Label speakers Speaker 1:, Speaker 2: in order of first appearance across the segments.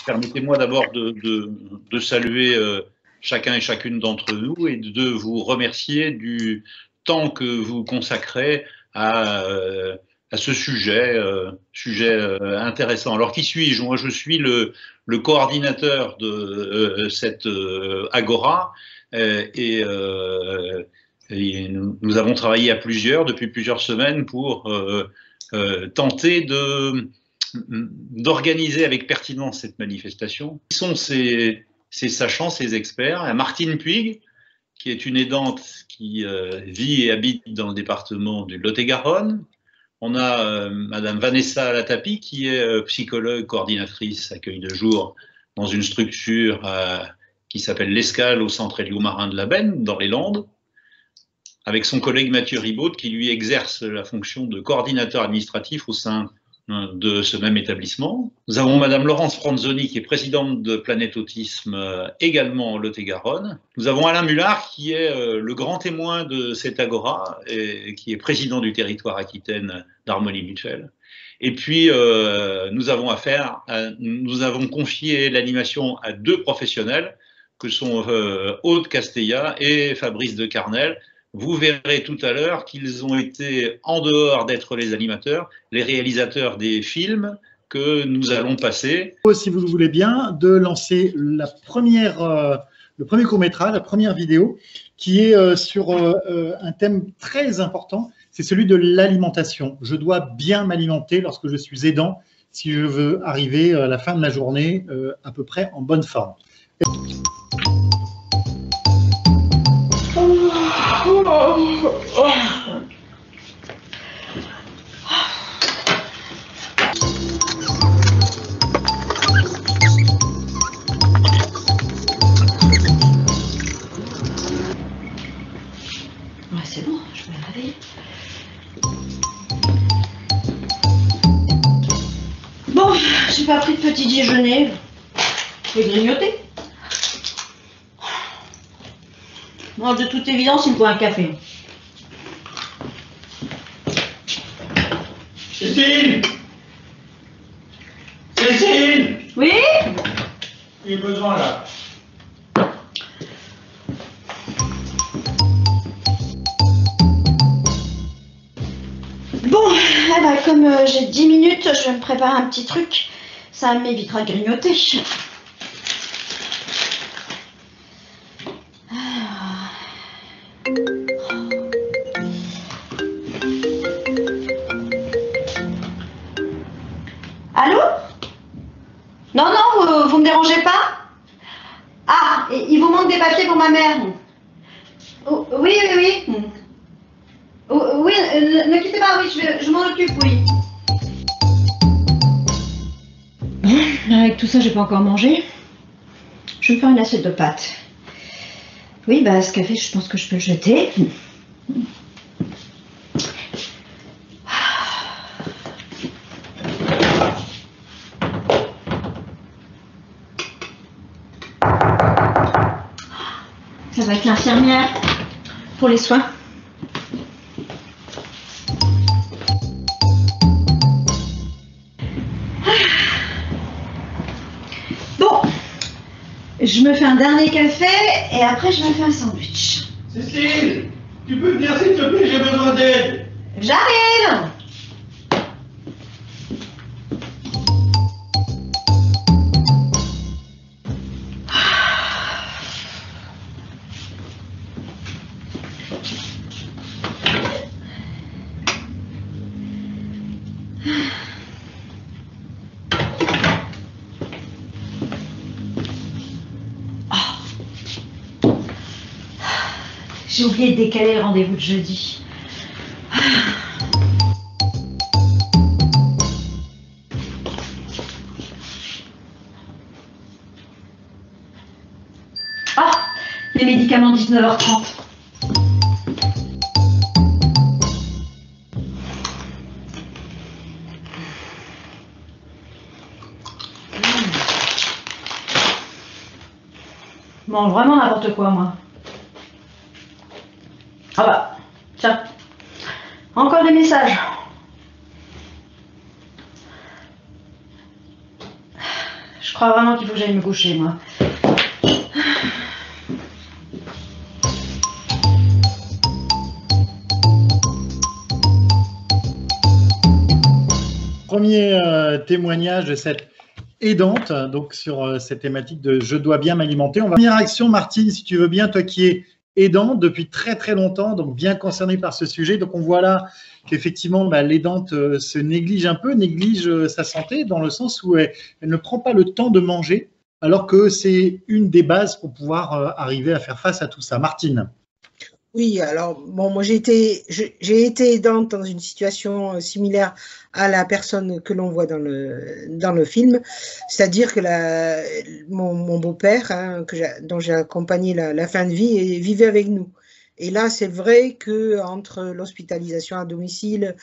Speaker 1: Permettez-moi d'abord de saluer chacun et chacune d'entre nous et de vous remercier du temps que vous consacrez à ce sujet, intéressant. Alors, qui suis-je? Moi, je suis le coordinateur de cette Agora et nous avons travaillé à plusieurs depuis plusieurs semaines pour tenter d'organiser avec pertinence cette manifestation. Qui sont ces sachants, ces experts? Martine Puig, qui est une aidante qui vit et habite dans le département du Lot-et-Garonne. On a Madame Vanessa Latapi, qui est psychologue, coordinatrice accueil de jour dans une structure qui s'appelle l'Escale au centre Élio-Marin de la Benne, dans les Landes, avec son collègue Mathieu Ribaud, qui lui exerce la fonction de coordinateur administratif au sein de ce même établissement. Nous avons Madame Laurence Franzoni, qui est présidente de Planète Autisme, également en Lot-et-Garonne. Nous avons Alain Mullard, qui est le grand témoin de cette Agora, et qui est président du territoire Aquitaine d'Harmonie Mutuelle. Et puis, nous avons confié l'animation à deux professionnels, que sont Aude Castella et Fabrice de Carnel. Vous verrez tout à l'heure qu'ils ont été, en dehors d'être les animateurs, les réalisateurs des films que nous allons passer.
Speaker 2: Si vous le voulez bien, de lancer le premier court-métrage, la première vidéo, qui est sur un thème très important, c'est celui de l'alimentation. Je dois bien m'alimenter lorsque je suis aidant, si je veux arriver à la fin de ma journée à peu près en bonne forme.
Speaker 3: Ouais, c'est bon, je vais me laver. Bon, j'ai pas pris de petit déjeuner. Je vais grignoter. Bon, de toute évidence, il me faut un café.
Speaker 4: Cécile! Cécile!
Speaker 3: Oui?
Speaker 4: J'ai besoin là.
Speaker 3: Bon, eh ben, comme j'ai 10 minutes, je vais me préparer un petit truc. Ça m'évitera de grignoter. Allô? Non, non, vous me dérangez pas? Ah, il vous manque des papiers pour ma mère. Oh, oui, oui, oui. Oh, oui, ne quittez pas, oui, je m'en occupe, oui. Bon, avec tout ça, j'ai pas encore mangé. Je vais me faire une assiette de pâtes. Oui, bah ce café, je pense que je peux le jeter. Ça va être l'infirmière pour les soins. Bon, je me fais un dernier café et après je me fais un sandwich.
Speaker 4: Cécile! Tu peux venir s'il te plaît, j'ai besoin d'aide!
Speaker 3: J'arrive! J'ai oublié de décaler le rendez-vous de jeudi. Ah, les médicaments 19h30. Mange vraiment n'importe quoi, moi. Ah bah, tiens, encore des messages. Je crois vraiment qu'il faut que j'aille me coucher, moi.
Speaker 2: Premier témoignage de cette aidante, donc sur cette thématique de « je dois bien m'alimenter ». Première action, Martine, si tu veux bien, toi qui es aidante depuis très très longtemps, donc bien concernée par ce sujet. Donc on voit là qu'effectivement l'aidante se néglige un peu, néglige sa santé dans le sens où elle ne prend pas le temps de manger, alors que c'est une des bases pour pouvoir arriver à faire face à tout ça. Martine.
Speaker 5: Oui, alors bon, moi j'ai été aidante dans une situation similaire à la personne que l'on voit dans le film, c'est-à-dire que mon beau-père, hein, dont j'ai accompagné la fin de vie, vivait avec nous. Et là, c'est vrai que entre l'hospitalisation à domicile,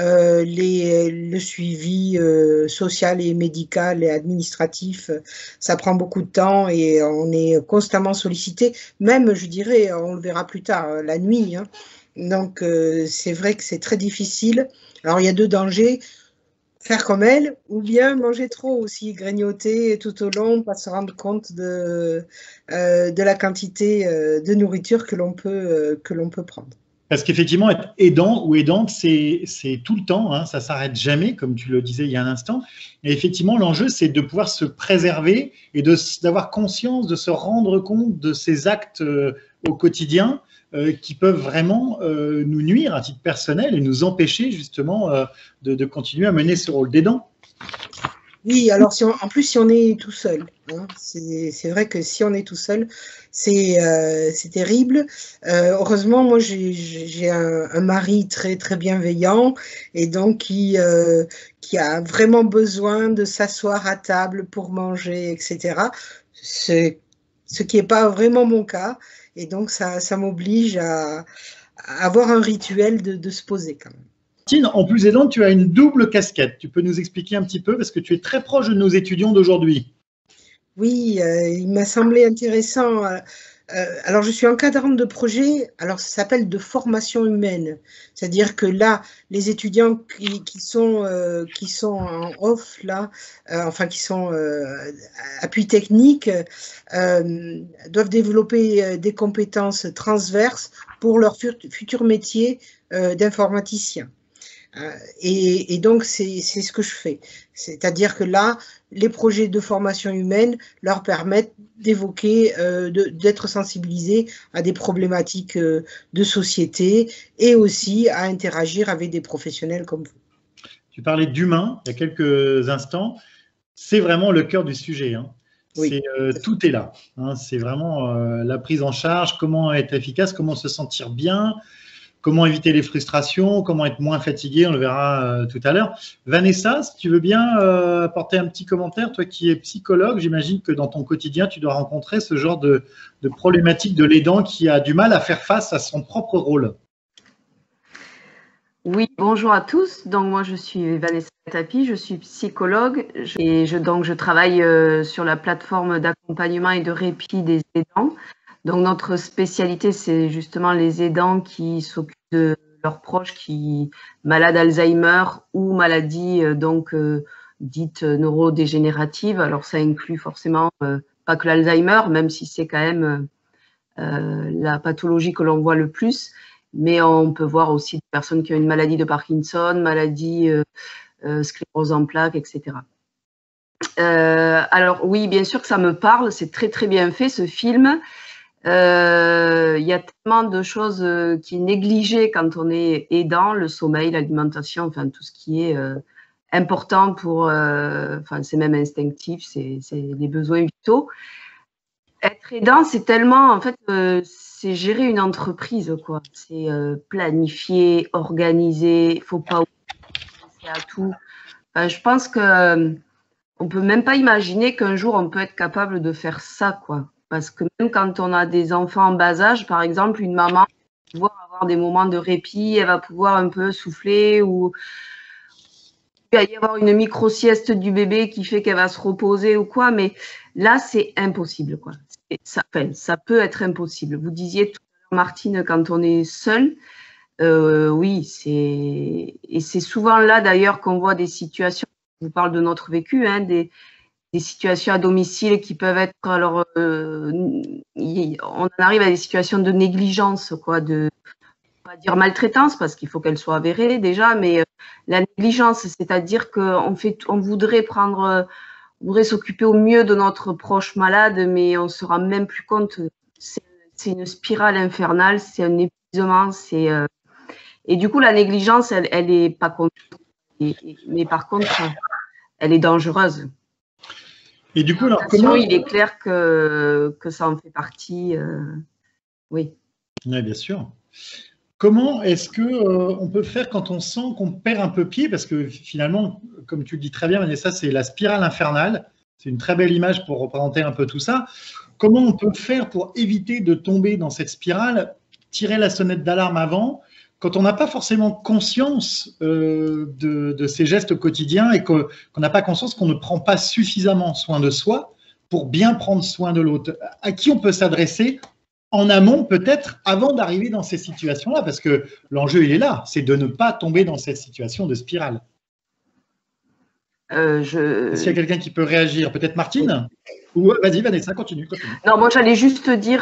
Speaker 5: le suivi social et médical et administratif, ça prend beaucoup de temps et on est constamment sollicité. Même, je dirais, on le verra plus tard, la nuit. Hein. Donc, c'est vrai que c'est très difficile. Alors, il y a deux dangers. Faire comme elle, ou bien manger trop aussi, grignoter tout au long, pas se rendre compte de la quantité de nourriture que l'on peut prendre.
Speaker 2: Parce qu'effectivement, être aidant ou aidante, c'est tout le temps, hein, ça ne s'arrête jamais, comme tu le disais il y a un instant. Et effectivement, l'enjeu, c'est de pouvoir se préserver et d'avoir conscience, de se rendre compte de ces actes au quotidien qui peuvent vraiment nous nuire à titre personnel et nous empêcher justement de continuer à mener ce rôle d'aidant.
Speaker 5: Oui, alors en plus, si on est tout seul, hein, c'est vrai que si on est tout seul, c'est terrible. Heureusement, moi, j'ai un mari très, très bienveillant et donc qui a vraiment besoin de s'asseoir à table pour manger, etc. Ce qui n'est pas vraiment mon cas. Et donc, ça m'oblige à avoir un rituel de se poser quand même.
Speaker 2: Martine, en plus aidante, tu as une double casquette. Tu peux nous expliquer un petit peu parce que tu es très proche de nos étudiants d'aujourd'hui.
Speaker 5: Oui, il m'a semblé intéressant. Alors, je suis encadrante de projet, alors ça s'appelle de formation humaine. C'est-à-dire que là, les étudiants qui sont en off, là, enfin qui sont appui technique, doivent développer des compétences transverses pour leur futur métier d'informaticien. Et donc, c'est ce que je fais. C'est-à-dire que là, les projets de formation humaine leur permettent d'évoquer, d'être sensibilisés à des problématiques de société et aussi à interagir avec des professionnels comme vous.
Speaker 2: Tu parlais d'humain il y a quelques instants. C'est vraiment le cœur du sujet. Hein. Oui. Tout est là. Hein. C'est vraiment la prise en charge, comment être efficace, comment se sentir bien, comment éviter les frustrations, comment être moins fatigué, on le verra tout à l'heure. Vanessa, si tu veux bien apporter un petit commentaire, toi qui es psychologue, j'imagine que dans ton quotidien, tu dois rencontrer ce genre de problématique de l'aidant qui a du mal à faire face à son propre rôle.
Speaker 6: Oui, bonjour à tous. Donc moi, je suis Vanessa Tapi, je suis psychologue et je travaille sur la plateforme d'accompagnement et de répit des aidants. Donc, notre spécialité, c'est justement les aidants qui s'occupent de leurs proches qui malades d'Alzheimer ou maladies dites neurodégénératives. Alors, ça inclut forcément pas que l'Alzheimer, même si c'est quand même la pathologie que l'on voit le plus. Mais on peut voir aussi des personnes qui ont une maladie de Parkinson, maladie sclérose en plaques, etc. Alors, oui, bien sûr que ça me parle. C'est très, très bien fait, ce film. Il y a tellement de choses qui est négligées quand on est aidant, le sommeil, l'alimentation, enfin tout ce qui est important pour, enfin c'est même instinctif, c'est les besoins vitaux. Être aidant, c'est tellement, en fait, c'est gérer une entreprise, quoi. C'est planifier, organiser, il faut pas penser à tout. Enfin, je pense que on peut même pas imaginer qu'un jour on peut être capable de faire ça, quoi. Parce que même quand on a des enfants en bas âge, par exemple, une maman va pouvoir avoir des moments de répit, elle va pouvoir un peu souffler ou il va y avoir une micro-sieste du bébé qui fait qu'elle va se reposer ou quoi, mais là, c'est impossible, quoi. Ça peut être impossible. Vous disiez tout à l'heure, Martine, quand on est seul, oui, et c'est souvent là, d'ailleurs, qu'on voit des situations, je vous parle de notre vécu, hein, situations à domicile qui peuvent être, alors, on en arrive à des situations de négligence, quoi, de, on va dire maltraitance, parce qu'il faut qu'elle soit avérée déjà, mais la négligence, c'est-à-dire on voudrait s'occuper au mieux de notre proche malade, mais on se rend même plus compte. C'est une spirale infernale, c'est un épuisement, et du coup la négligence, elle est pas contre, mais par contre, elle est dangereuse.
Speaker 2: Et du coup, alors comment
Speaker 6: il est clair que ça en fait partie, oui.
Speaker 2: Oui, bien sûr. Comment est-ce que on peut faire quand on sent qu'on perd un peu pied? Parce que finalement, comme tu le dis très bien, Vanessa, c'est la spirale infernale. C'est une très belle image pour représenter un peu tout ça. Comment on peut faire pour éviter de tomber dans cette spirale, tirer la sonnette d'alarme avant, quand on n'a pas forcément conscience de ces gestes quotidiens et qu'on n'a pas conscience qu'on ne prend pas suffisamment soin de soi pour bien prendre soin de l'autre? À qui on peut s'adresser en amont, peut-être, avant d'arriver dans ces situations-là? Parce que l'enjeu, il est là, c'est de ne pas tomber dans cette situation de spirale. Est-ce qu'il y a quelqu'un qui peut réagir? Peut-être Martine? Ou vas-y, Vanessa, continue.
Speaker 6: Non, moi, j'allais juste dire,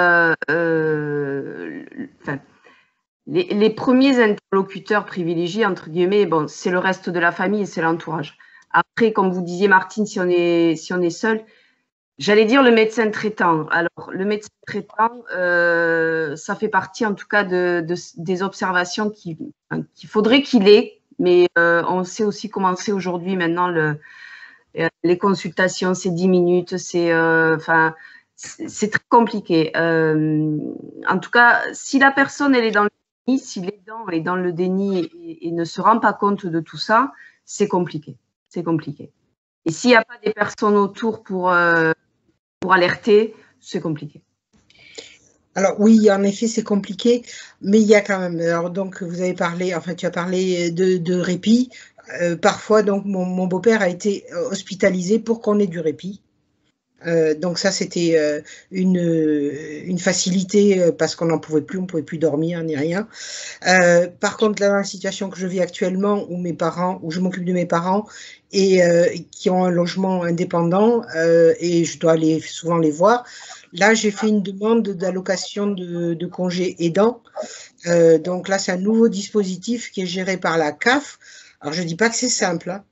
Speaker 6: les premiers interlocuteurs privilégiés, entre guillemets, bon, c'est le reste de la famille et c'est l'entourage. Après, comme vous disiez, Martine, si on est seul, j'allais dire le médecin traitant. Alors, le médecin traitant, ça fait partie, en tout cas, des observations qu'il faudrait qu'il ait, mais on sait aussi comment c'est aujourd'hui, maintenant, les consultations, c'est 10 minutes, c'est très compliqué. En tout cas, si la personne, elle est dans le déni, si l'aidant est dans le déni et ne se rend pas compte de tout ça, c'est compliqué. C'est compliqué. Et s'il n'y a pas des personnes autour pour alerter, c'est compliqué.
Speaker 5: Alors oui, en effet, c'est compliqué, mais il y a quand même. Alors donc, vous avez parlé, enfin, tu as parlé de répit. Parfois, donc, mon beau-père a été hospitalisé pour qu'on ait du répit. Donc ça, c'était une facilité parce qu'on n'en pouvait plus, on ne pouvait plus dormir ni rien. Par contre, là, dans la situation que je vis actuellement, où je m'occupe de mes parents et qui ont un logement indépendant et je dois aller souvent les voir, là, j'ai fait une demande d'allocation de congé aidant. Donc là, c'est un nouveau dispositif qui est géré par la CAF. Alors, je ne dis pas que c'est simple, hein.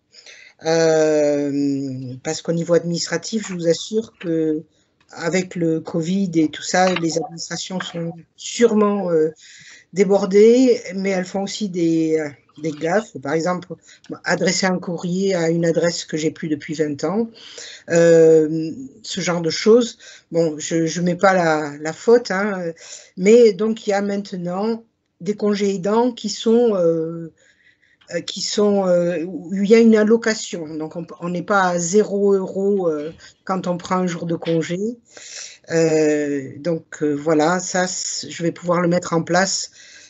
Speaker 5: Parce qu'au niveau administratif, je vous assure que avec le Covid et tout ça, les administrations sont sûrement débordées, mais elles font aussi des gaffes. Par exemple, adresser un courrier à une adresse que j'ai plus depuis 20 ans, ce genre de choses. Bon, je mets pas la faute, hein, mais donc il y a maintenant des congés aidants qui sont où il y a une allocation. Donc, on n'est pas à 0 € quand on prend un jour de congé. Donc, voilà, ça, je vais pouvoir le mettre en place.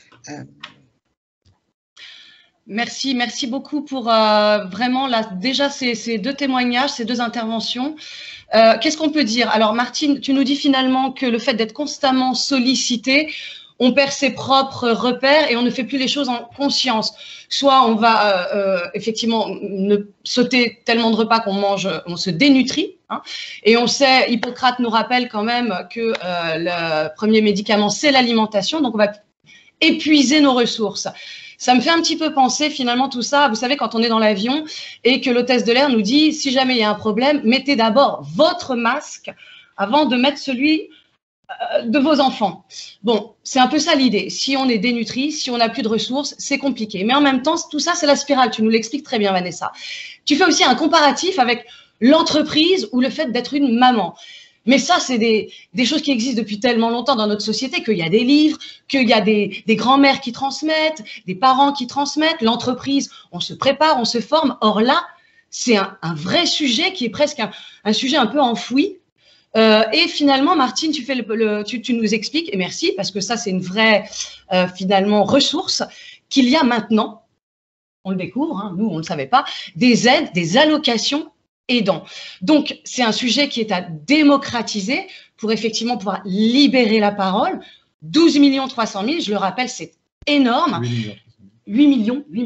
Speaker 7: Merci beaucoup pour vraiment déjà ces deux témoignages, ces deux interventions. Qu'est-ce qu'on peut dire? Alors, Martine, tu nous dis finalement que le fait d'être constamment sollicité, on perd ses propres repères et on ne fait plus les choses en conscience. Soit on va effectivement sauter tellement de repas qu'on mange, on se dénutrit. Hein, et on sait, Hippocrate nous rappelle quand même que le premier médicament, c'est l'alimentation. Donc, on va épuiser nos ressources. Ça me fait un petit peu penser finalement tout ça, vous savez, quand on est dans l'avion et que l'hôtesse de l'air nous dit, si jamais il y a un problème, mettez d'abord votre masque avant de mettre celui de vos enfants. Bon, c'est un peu ça l'idée. Si on est dénutri, si on n'a plus de ressources, c'est compliqué. Mais en même temps, tout ça, c'est la spirale. Tu nous l'expliques très bien, Vanessa. Tu fais aussi un comparatif avec l'entreprise ou le fait d'être une maman. Mais ça, c'est des choses qui existent depuis tellement longtemps dans notre société, qu'il y a des livres, qu'il y a des grands-mères qui transmettent, des parents qui transmettent, l'entreprise, on se prépare, on se forme. Or là, c'est un vrai sujet qui est presque un sujet un peu enfoui. Et finalement, Martine, tu nous expliques, et merci, parce que ça, c'est une vraie, finalement, ressource qu'il y a maintenant, on le découvre, hein, nous, on ne le savait pas, des aides, des allocations aidants. Donc, c'est un sujet qui est à démocratiser pour effectivement pouvoir libérer la parole. 12 300 000, je le rappelle, c'est énorme. 8 millions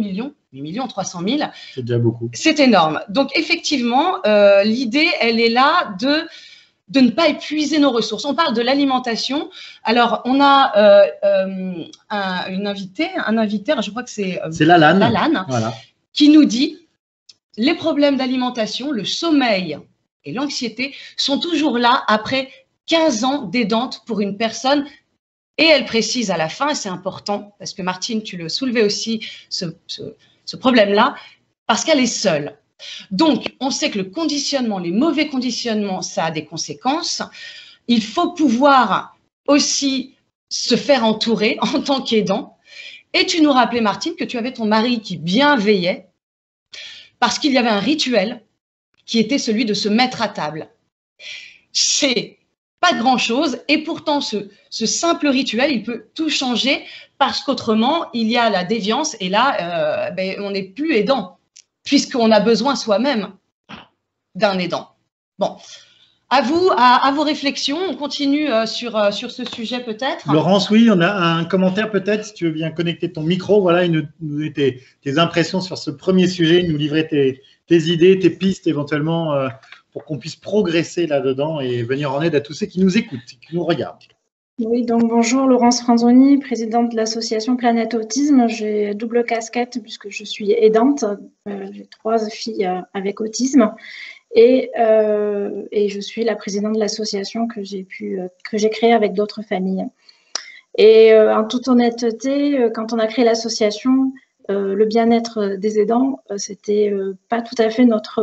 Speaker 7: 8 300 000.
Speaker 2: C'est déjà beaucoup.
Speaker 7: C'est énorme. Donc, effectivement, l'idée, elle est là de ne pas épuiser nos ressources. On parle de l'alimentation. Alors, on a un invité, je crois que c'est Lalane,
Speaker 2: voilà,
Speaker 7: qui nous dit « Les problèmes d'alimentation, le sommeil et l'anxiété sont toujours là après 15 ans d'aidante pour une personne. » Et elle précise à la fin, et c'est important, parce que Martine, tu le soulevais aussi, ce problème-là, parce qu'elle est seule. Donc, on sait que le conditionnement, les mauvais conditionnements, ça a des conséquences. Il faut pouvoir aussi se faire entourer en tant qu'aidant. Et tu nous rappelais, Martine, que tu avais ton mari qui bien veillait, parce qu'il y avait un rituel qui était celui de se mettre à table. C'est pas grand-chose, et pourtant, ce simple rituel, il peut tout changer, parce qu'autrement, il y a la déviance, et là, on n'est plus aidant, puisqu'on a besoin soi-même d'un aidant. Bon, à vous, à vos réflexions, on continue sur ce sujet peut-être.
Speaker 2: Laurence, oui, on a un commentaire peut-être, si tu veux bien connecter ton micro, voilà, nous donner tes impressions sur ce premier sujet, nous livrer tes idées, tes pistes éventuellement, pour qu'on puisse progresser là-dedans et venir en aide à tous ceux qui nous écoutent, qui nous regardent.
Speaker 8: Oui, donc bonjour, Laurence Franzoni, présidente de l'association Planète Autisme. J'ai double casquette puisque je suis aidante. J'ai 3 filles avec autisme et je suis la présidente de l'association que j'ai créée avec d'autres familles. Et en toute honnêteté, quand on a créé l'association, le bien-être des aidants, c'était pas tout à fait notre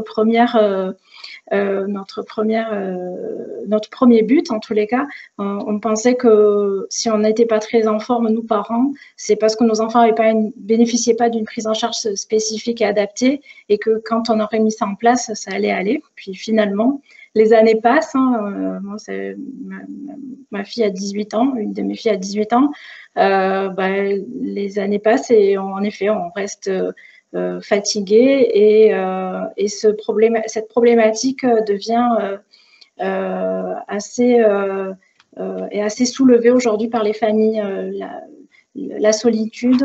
Speaker 8: premier but en tous les cas. On pensait que si on n'était pas très en forme, nous parents, c'est parce que nos enfants bénéficiaient pas d'une prise en charge spécifique et adaptée, et que quand on aurait mis ça en place, ça allait aller. Puis finalement, les années passent. Moi, ma fille a 18 ans, une de mes filles a 18 ans. Les années passent et en effet, on reste fatigué, et cette problématique devient assez soulevée aujourd'hui par les familles. La solitude,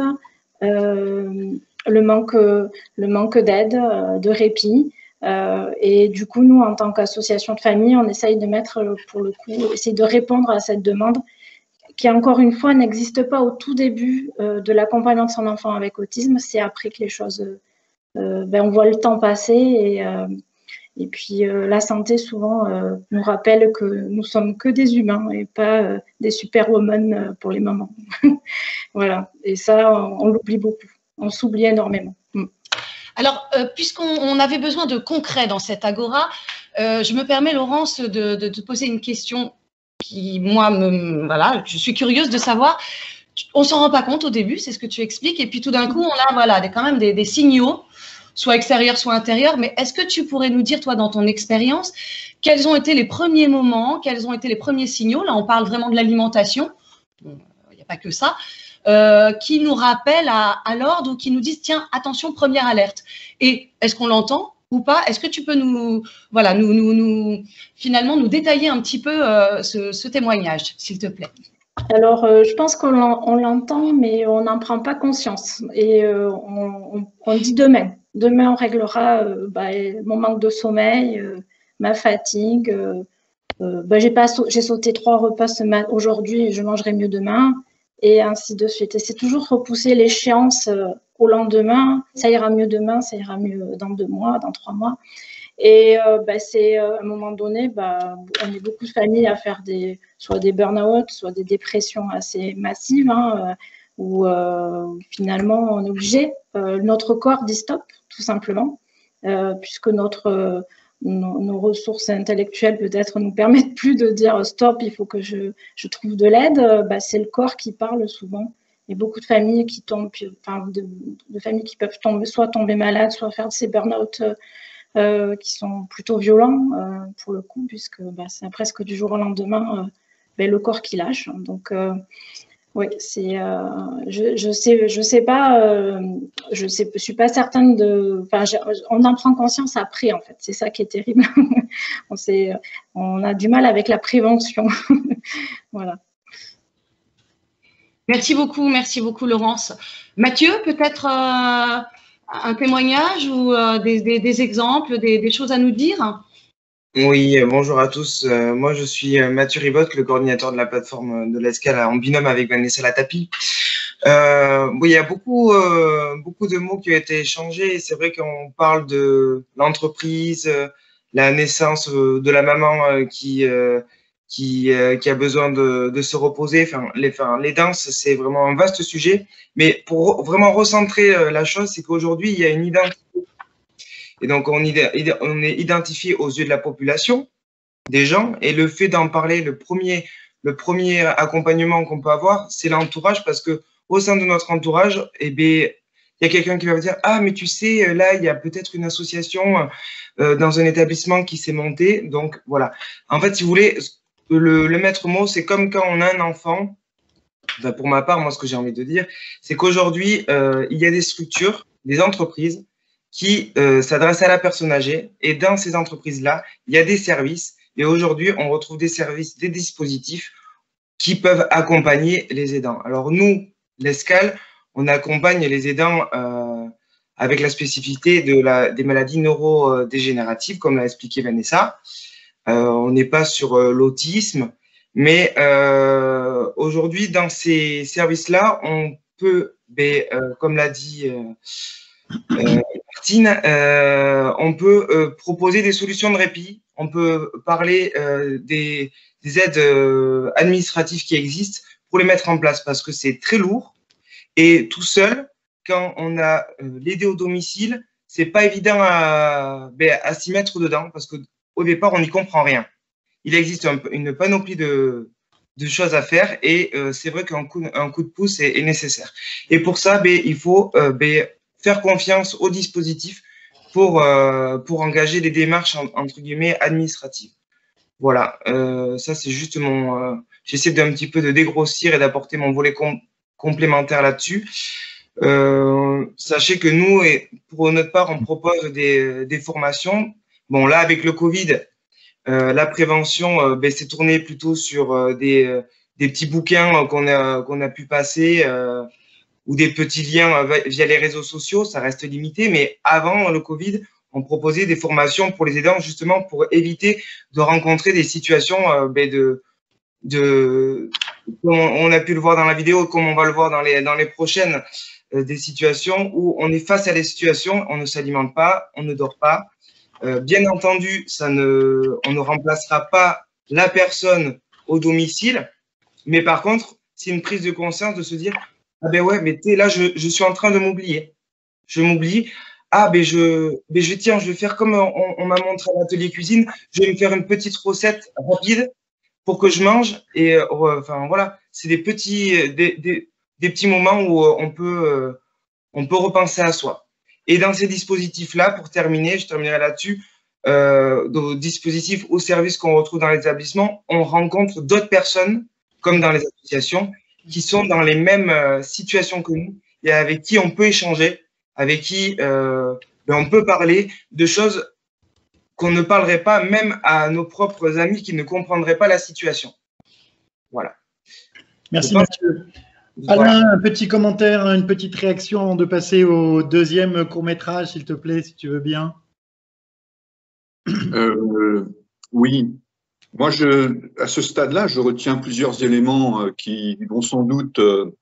Speaker 8: le manque d'aide, de répit. Et du coup, nous, en tant qu'association de famille, on essaye de essayer de répondre à cette demande qui, encore une fois, n'existe pas au tout début de l'accompagnement de son enfant avec autisme. C'est après que les choses, on voit le temps passer, et puis la santé souvent nous rappelle que nous sommes que des humains et pas des superwomen pour les mamans. Voilà, et ça, on l'oublie beaucoup, on s'oublie énormément.
Speaker 7: Alors, puisqu'on avait besoin de concret dans cette agora, je me permets, Laurence, de te poser une question qui, moi, je suis curieuse de savoir. On s'en rend pas compte au début, c'est ce que tu expliques, et puis tout d'un coup, on a quand même des signaux, soit extérieurs, soit intérieurs. Mais est-ce que tu pourrais nous dire, toi, dans ton expérience, quels ont été les premiers moments, quels ont été les premiers signaux? Là, on parle vraiment de l'alimentation. Il n'y a pas que ça. Qui nous rappellent à l'ordre, ou qui nous disent « Tiens, attention, première alerte ». Et est-ce qu'on l'entend ou pas? Est-ce que tu peux finalement nous détailler un petit peu ce témoignage, s'il te plaît?
Speaker 8: Alors, je pense qu'on l'entend, mais on n'en prend pas conscience. Et on dit demain. Demain, on réglera mon manque de sommeil, ma fatigue. J'ai sauté 3 repas aujourd'hui et je mangerai mieux demain. Et ainsi de suite. Et c'est toujours repousser l'échéance au lendemain. Ça ira mieux demain, ça ira mieux dans 2 mois, dans 3 mois. Et c'est à un moment donné, on est beaucoup de familles à faire soit des burn-out, soit des dépressions assez massives, où finalement on est obligé. Notre corps dit stop, tout simplement, puisque nos ressources intellectuelles peut-être nous permettent plus de dire stop, il faut que je trouve de l'aide. C'est le corps qui parle souvent. Il y a beaucoup de familles qui tombent, de familles qui peuvent soit tomber malades, soit faire de ces burn-out qui sont plutôt violents pour le coup, puisque c'est presque du jour au lendemain le corps qui lâche. Donc oui, c'est je sais pas, je suis pas certaine on en prend conscience après, en fait, c'est ça qui est terrible. On a du mal avec la prévention. Voilà.
Speaker 7: Merci beaucoup, Laurence. Mathieu, peut-être un témoignage ou des exemples, des choses à nous dire?
Speaker 9: Oui, bonjour à tous. Moi, je suis Mathieu Ribotte, le coordinateur de la plateforme de l'Escale en binôme avec Vanessa Latapi. Oui, il y a beaucoup de mots qui ont été échangés. C'est vrai qu'on parle de l'entreprise, la naissance de la maman qui a besoin de se reposer. Les danses, c'est vraiment un vaste sujet. Mais pour vraiment recentrer la chose, c'est qu'aujourd'hui, il y a une identité. Et donc, on est identifié aux yeux de la population, des gens, et le fait d'en parler, le premier accompagnement qu'on peut avoir, c'est l'entourage, parce que au sein de notre entourage, eh bien, il y a quelqu'un qui va me dire « Ah, mais tu sais, là, il y a peut-être une association dans un établissement qui s'est montée. » Donc, voilà. En fait, si vous voulez, le maître mot, c'est comme quand on a un enfant. Enfin, pour ma part, moi, ce que j'ai envie de dire, c'est qu'aujourd'hui, il y a des structures, des entreprises qui s'adressent à la personne âgée. Et dans ces entreprises-là, il y a des services. Et aujourd'hui, on retrouve des services, des dispositifs qui peuvent accompagner les aidants. Alors nous, l'Escale, on accompagne les aidants avec la spécificité des maladies neurodégénératives, comme l'a expliqué Vanessa. On n'est pas sur l'autisme, mais aujourd'hui, dans ces services-là, on peut, comme l'a dit Martine, on peut proposer des solutions de répit, on peut parler des aides administratives qui existent pour les mettre en place, parce que c'est très lourd et tout seul, quand on a l'aider au domicile, c'est pas évident à s'y mettre dedans, parce qu'au départ, on n'y comprend rien. Il existe une panoplie de choses à faire et c'est vrai qu'un coup de pouce est nécessaire. Et pour ça, il faut faire confiance au dispositif pour engager des démarches entre guillemets administratives. Voilà, ça c'est juste j'essaie d'un petit peu de dégrossir et d'apporter mon volet complémentaire là-dessus. Sachez que nous, pour notre part, on propose des formations. Bon, là, avec le Covid, la prévention s'est tournée plutôt sur des petits bouquins qu'on a pu passer ou des petits liens via les réseaux sociaux, ça reste limité. Mais avant le Covid, on proposait des formations pour les aidants justement pour éviter de rencontrer des situations comme on a pu le voir dans la vidéo, comme on va le voir dans les prochaines, des situations où on est face à des situations, on ne s'alimente pas, on ne dort pas. Bien entendu, on ne remplacera pas la personne au domicile, mais par contre, c'est une prise de conscience de se dire « Ah ben ouais, mais là, je suis en train de m'oublier. Je m'oublie. Ah ben je vais faire comme on m'a montré à l'atelier cuisine, je vais me faire une petite recette rapide pour que je mange. » Et enfin voilà, c'est des petits moments où on peut repenser à soi. Et dans ces dispositifs-là, pour terminer, je terminerai là-dessus, nos dispositifs ou services qu'on retrouve dans les établissements, on rencontre d'autres personnes, comme dans les associations, qui sont dans les mêmes situations que nous et avec qui on peut échanger, avec qui on peut parler de choses qu'on ne parlerait pas même à nos propres amis qui ne comprendraient pas la situation. Voilà.
Speaker 2: Merci Mathieu. Alain, un petit commentaire, une petite réaction avant de passer au deuxième court-métrage, s'il te plaît, si tu veux bien.
Speaker 10: Oui. Moi, à ce stade-là, je retiens plusieurs éléments qui vont sans doute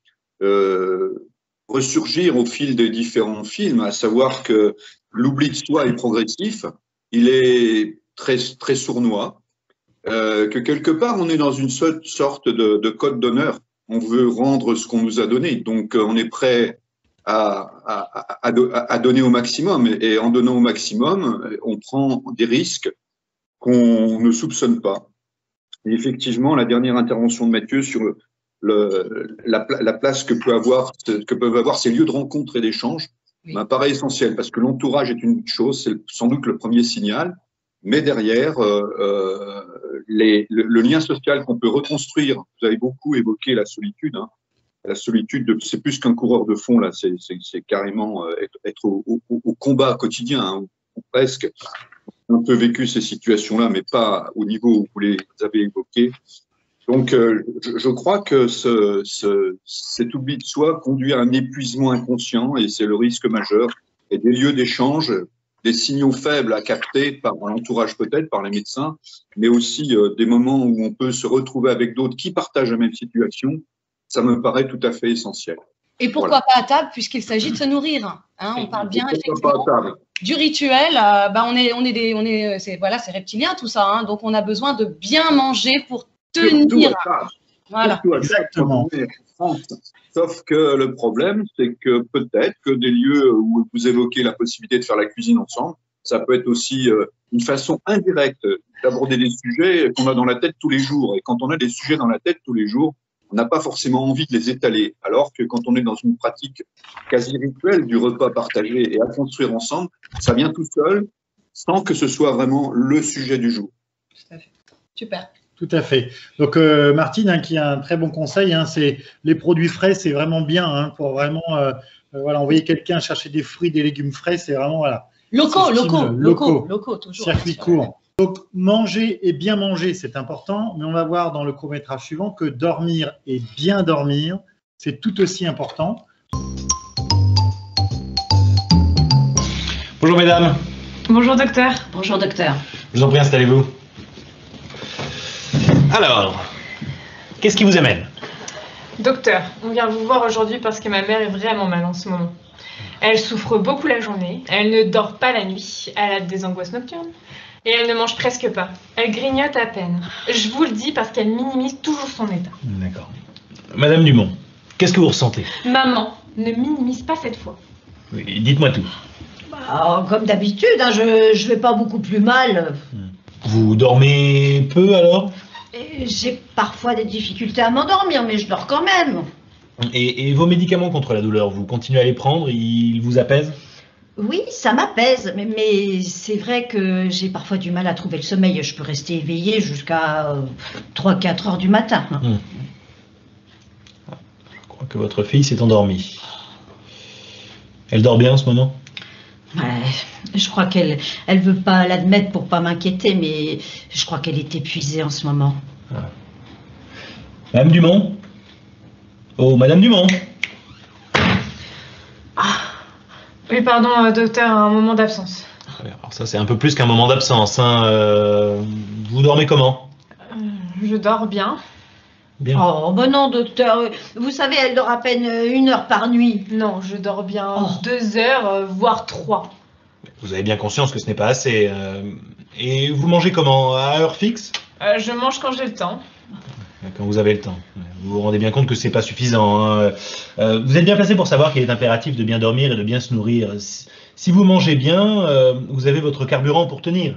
Speaker 10: ressurgir au fil des différents films, à savoir que l'oubli de soi est progressif, il est très, très sournois, que quelque part, on est dans une sorte de code d'honneur. On veut rendre ce qu'on nous a donné, donc on est prêt à donner au maximum, et en donnant au maximum, on prend des risques qu'on ne soupçonne pas. Et effectivement, la dernière intervention de Mathieu sur la place que peuvent avoir ces lieux de rencontre et d'échange m'apparaît essentiel, parce que l'entourage est une chose, c'est sans doute le premier signal, mais derrière, le lien social qu'on peut reconstruire, vous avez beaucoup évoqué la solitude, hein. La solitude, c'est plus qu'un coureur de fond, là, c'est carrément être au combat quotidien, hein, ou presque. On a un peu vécu ces situations-là, mais pas au niveau où vous les avez évoquées. Donc, je crois que cet oubli de soi conduit à un épuisement inconscient, et c'est le risque majeur et des lieux d'échange, des signaux faibles à capter par l'entourage peut-être, par les médecins, mais aussi des moments où on peut se retrouver avec d'autres qui partagent la même situation, ça me paraît tout à fait essentiel.
Speaker 7: Et pourquoi pas à table, puisqu'il s'agit de se nourrir. Hein, on parle bien effectivement du rituel. C'est reptilien tout ça. Hein, donc on a besoin de bien manger pour tenir. Voilà.
Speaker 2: Exactement.
Speaker 10: Sauf que le problème, c'est que peut-être que des lieux où vous évoquez la possibilité de faire la cuisine ensemble, ça peut être aussi une façon indirecte d'aborder des sujets qu'on a dans la tête tous les jours. Et quand on a des sujets dans la tête tous les jours, on n'a pas forcément envie de les étaler. Alors que quand on est dans une pratique quasi rituelle du repas partagé et à construire ensemble, ça vient tout seul, sans que ce soit vraiment le sujet du jour.
Speaker 7: Tout à fait. Super.
Speaker 2: Tout à fait. Donc, Martine, qui a un très bon conseil, c'est les produits frais, c'est vraiment bien pour vraiment envoyer quelqu'un chercher des fruits, des légumes frais, c'est vraiment
Speaker 7: locaux, toujours.
Speaker 2: Circuit court. Donc, manger et bien manger, c'est important, mais on va voir dans le court-métrage suivant que dormir et bien dormir, c'est tout aussi important.
Speaker 11: Bonjour mesdames.
Speaker 12: Bonjour docteur.
Speaker 3: Bonjour docteur.
Speaker 11: Je vous en prie, installez-vous. Alors, qu'est-ce qui vous amène?
Speaker 12: Docteur, on vient vous voir aujourd'hui parce que ma mère est vraiment mal en ce moment. Elle souffre beaucoup la journée, elle ne dort pas la nuit, elle a des angoisses nocturnes et elle ne mange presque pas. Elle grignote à peine. Je vous le dis parce qu'elle minimise toujours son état.
Speaker 11: D'accord. Madame Dumont, qu'est-ce que vous ressentez?
Speaker 12: Maman, ne minimise pas cette fois.
Speaker 11: Oui, dites-moi tout.
Speaker 3: Comme d'habitude, je vais pas beaucoup plus mal.
Speaker 11: Vous dormez peu alors?
Speaker 3: J'ai parfois des difficultés à m'endormir, mais je dors quand même.
Speaker 11: Et vos médicaments contre la douleur, vous continuez à les prendre? Ils vous apaisent?
Speaker 3: Oui, ça m'apaise, mais c'est vrai que j'ai parfois du mal à trouver le sommeil. Je peux rester éveillée jusqu'à 3-4 heures du matin.
Speaker 11: Je crois que votre fille s'est endormie. Elle dort bien en ce moment?
Speaker 3: Ouais, je crois qu'elle veut pas l'admettre pour pas m'inquiéter, mais je crois qu'elle est épuisée en ce moment.
Speaker 11: Madame Dumont? Oh, Madame Dumont?
Speaker 12: Oui, pardon, docteur, un moment d'absence.
Speaker 11: Alors ça, c'est un peu plus qu'un moment d'absence. Vous dormez comment?
Speaker 12: Je dors bien.
Speaker 11: Bien.
Speaker 3: Oh, ben non, docteur. Vous savez, elle dort à peine 1 heure par nuit.
Speaker 12: Non, je dors bien 2 heures, voire 3.
Speaker 11: Vous avez bien conscience que ce n'est pas assez. Et vous mangez comment? À heure fixe?
Speaker 12: Je mange quand j'ai le temps.
Speaker 11: Quand vous avez le temps. Vous vous rendez bien compte que c'est pas suffisant. Vous êtes bien placé pour savoir qu'il est impératif de bien dormir et de bien se nourrir. Si vous mangez bien, vous avez votre carburant pour tenir.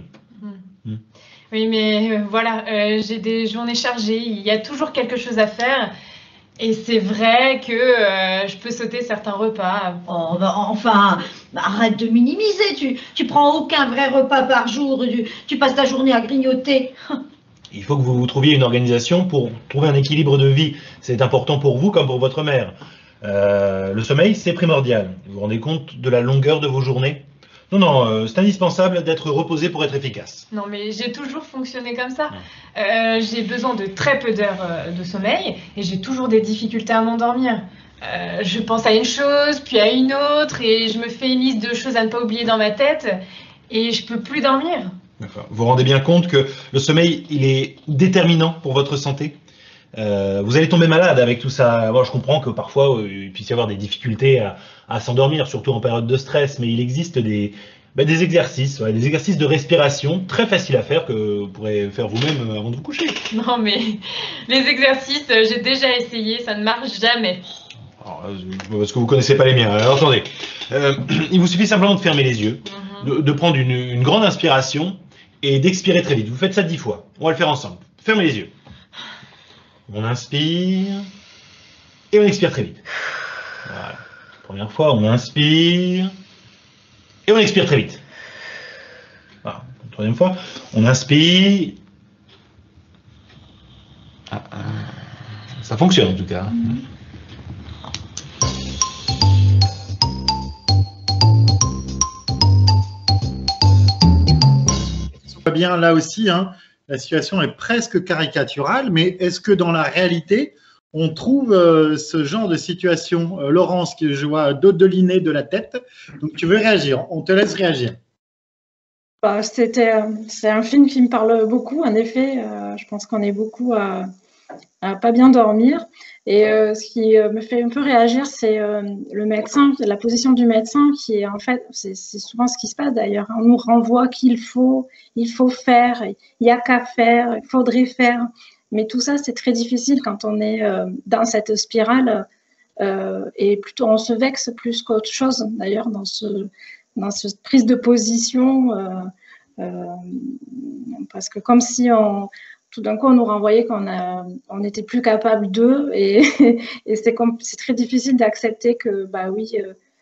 Speaker 12: Oui, mais voilà, j'ai des journées chargées, il y a toujours quelque chose à faire. Et c'est vrai que je peux sauter certains repas.
Speaker 3: Oh, bah, enfin, arrête de minimiser. Tu prends aucun vrai repas par jour. Tu passes ta journée à grignoter.
Speaker 11: Il faut que vous trouviez une organisation pour trouver un équilibre de vie. C'est important pour vous comme pour votre mère. Le sommeil, c'est primordial. Vous vous rendez compte de la longueur de vos journées? Non, c'est indispensable d'être reposé pour être efficace.
Speaker 12: Non, mais j'ai toujours fonctionné comme ça. J'ai besoin de très peu d'heures de sommeil et j'ai toujours des difficultés à m'endormir. Je pense à une chose, puis à une autre, et je me fais une liste de choses à ne pas oublier dans ma tête, et je peux plus dormir.
Speaker 11: Vous vous rendez bien compte que le sommeil, il est déterminant pour votre santé? Vous allez tomber malade avec tout ça. Bon, je comprends que parfois il puisse y avoir des difficultés à s'endormir, surtout en période de stress, mais il existe des exercices, des exercices de respiration très faciles à faire que vous pourrez faire vous-même avant de vous coucher.
Speaker 12: Non, mais les exercices, j'ai déjà essayé, ça ne marche jamais.
Speaker 11: Alors, parce que vous ne connaissez pas les miens. Alors, attendez, il vous suffit simplement de fermer les yeux, de prendre une grande inspiration et d'expirer très vite. Vous faites ça 10 fois. On va le faire ensemble. Fermez les yeux. On inspire et on expire très vite. Voilà. Première fois, on inspire et on expire très vite. Voilà. Troisième fois, on inspire. Ça fonctionne en tout cas.
Speaker 2: Bien, là aussi, la situation est presque caricaturale, mais est-ce que dans la réalité, on trouve ce genre de situation. Laurence, que je vois dodeliner de la tête, donc tu veux réagir, on te laisse réagir.
Speaker 8: Bah, c'est un film qui me parle beaucoup, en effet. Je pense qu'on est beaucoup à pas bien dormir. Et ce qui me fait un peu réagir, c'est le médecin, la position du médecin qui est en fait, c'est souvent ce qui se passe d'ailleurs. On nous renvoie qu'il faut faire, il n'y a qu'à faire, il faudrait faire. Mais tout ça, c'est très difficile quand on est dans cette spirale et plutôt on se vexe plus qu'autre chose d'ailleurs dans cette prise de position parce que comme si tout d'un coup, on nous renvoyait qu'on n'était plus capable d'eux et c'est très difficile d'accepter que, bah oui,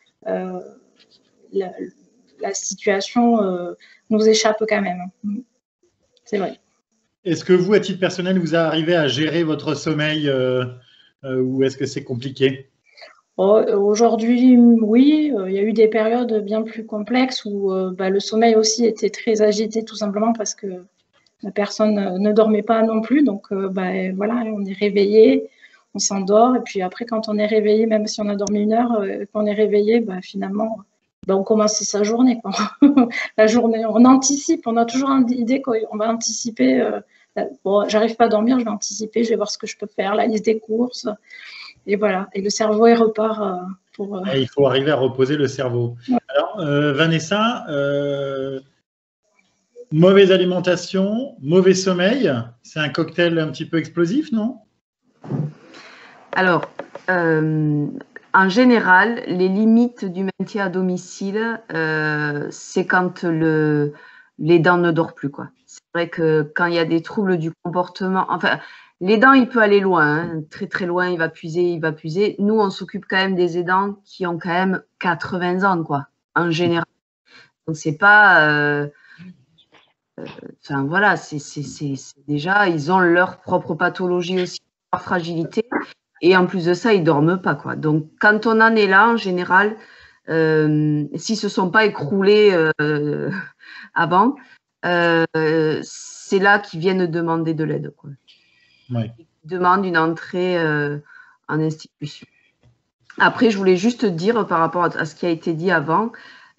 Speaker 8: la situation nous échappe quand même. C'est vrai.
Speaker 2: Est-ce que vous, à titre personnel, vous arrivez à gérer votre sommeil ou est-ce que c'est compliqué?
Speaker 8: Aujourd'hui, oui, il y a eu des périodes bien plus complexes où le sommeil aussi était très agité, tout simplement parce que la personne ne dormait pas non plus, donc voilà, on est réveillé, on s'endort, et puis après, quand on est réveillé, même si on a dormi 1 heure, qu'on est réveillé, finalement, on commence sa journée, quoi. La journée, on anticipe, on a toujours l'idée qu'on va anticiper. Bon, j'arrive pas à dormir, je vais anticiper, je vais voir ce que je peux faire, la liste des courses, et voilà. Et le cerveau, il repart pour.
Speaker 2: Il faut arriver à reposer le cerveau. Ouais. Alors, Vanessa. Mauvaise alimentation, mauvais sommeil, c'est un cocktail un petit peu explosif, non?
Speaker 6: Alors, en général, les limites du maintien à domicile, c'est quand l'aidant ne dort plus, quoi. C'est vrai que quand il y a des troubles du comportement, enfin, l'aidant, il peut aller loin, hein, très très loin, il va puiser. Nous, on s'occupe quand même des aidants qui ont quand même 80 ans, quoi, en général. Donc, c'est pas... Enfin voilà, c'est déjà, ils ont leur propre pathologie aussi, leur fragilité, et en plus de ça, ils dorment pas, quoi. Donc quand on en est là, en général, s'ils se sont pas écroulés avant, c'est là qu'ils viennent demander de l'aide, quoi.
Speaker 2: Ouais.
Speaker 6: Ils demandent une entrée en institution. Après, je voulais juste dire par rapport à ce qui a été dit avant.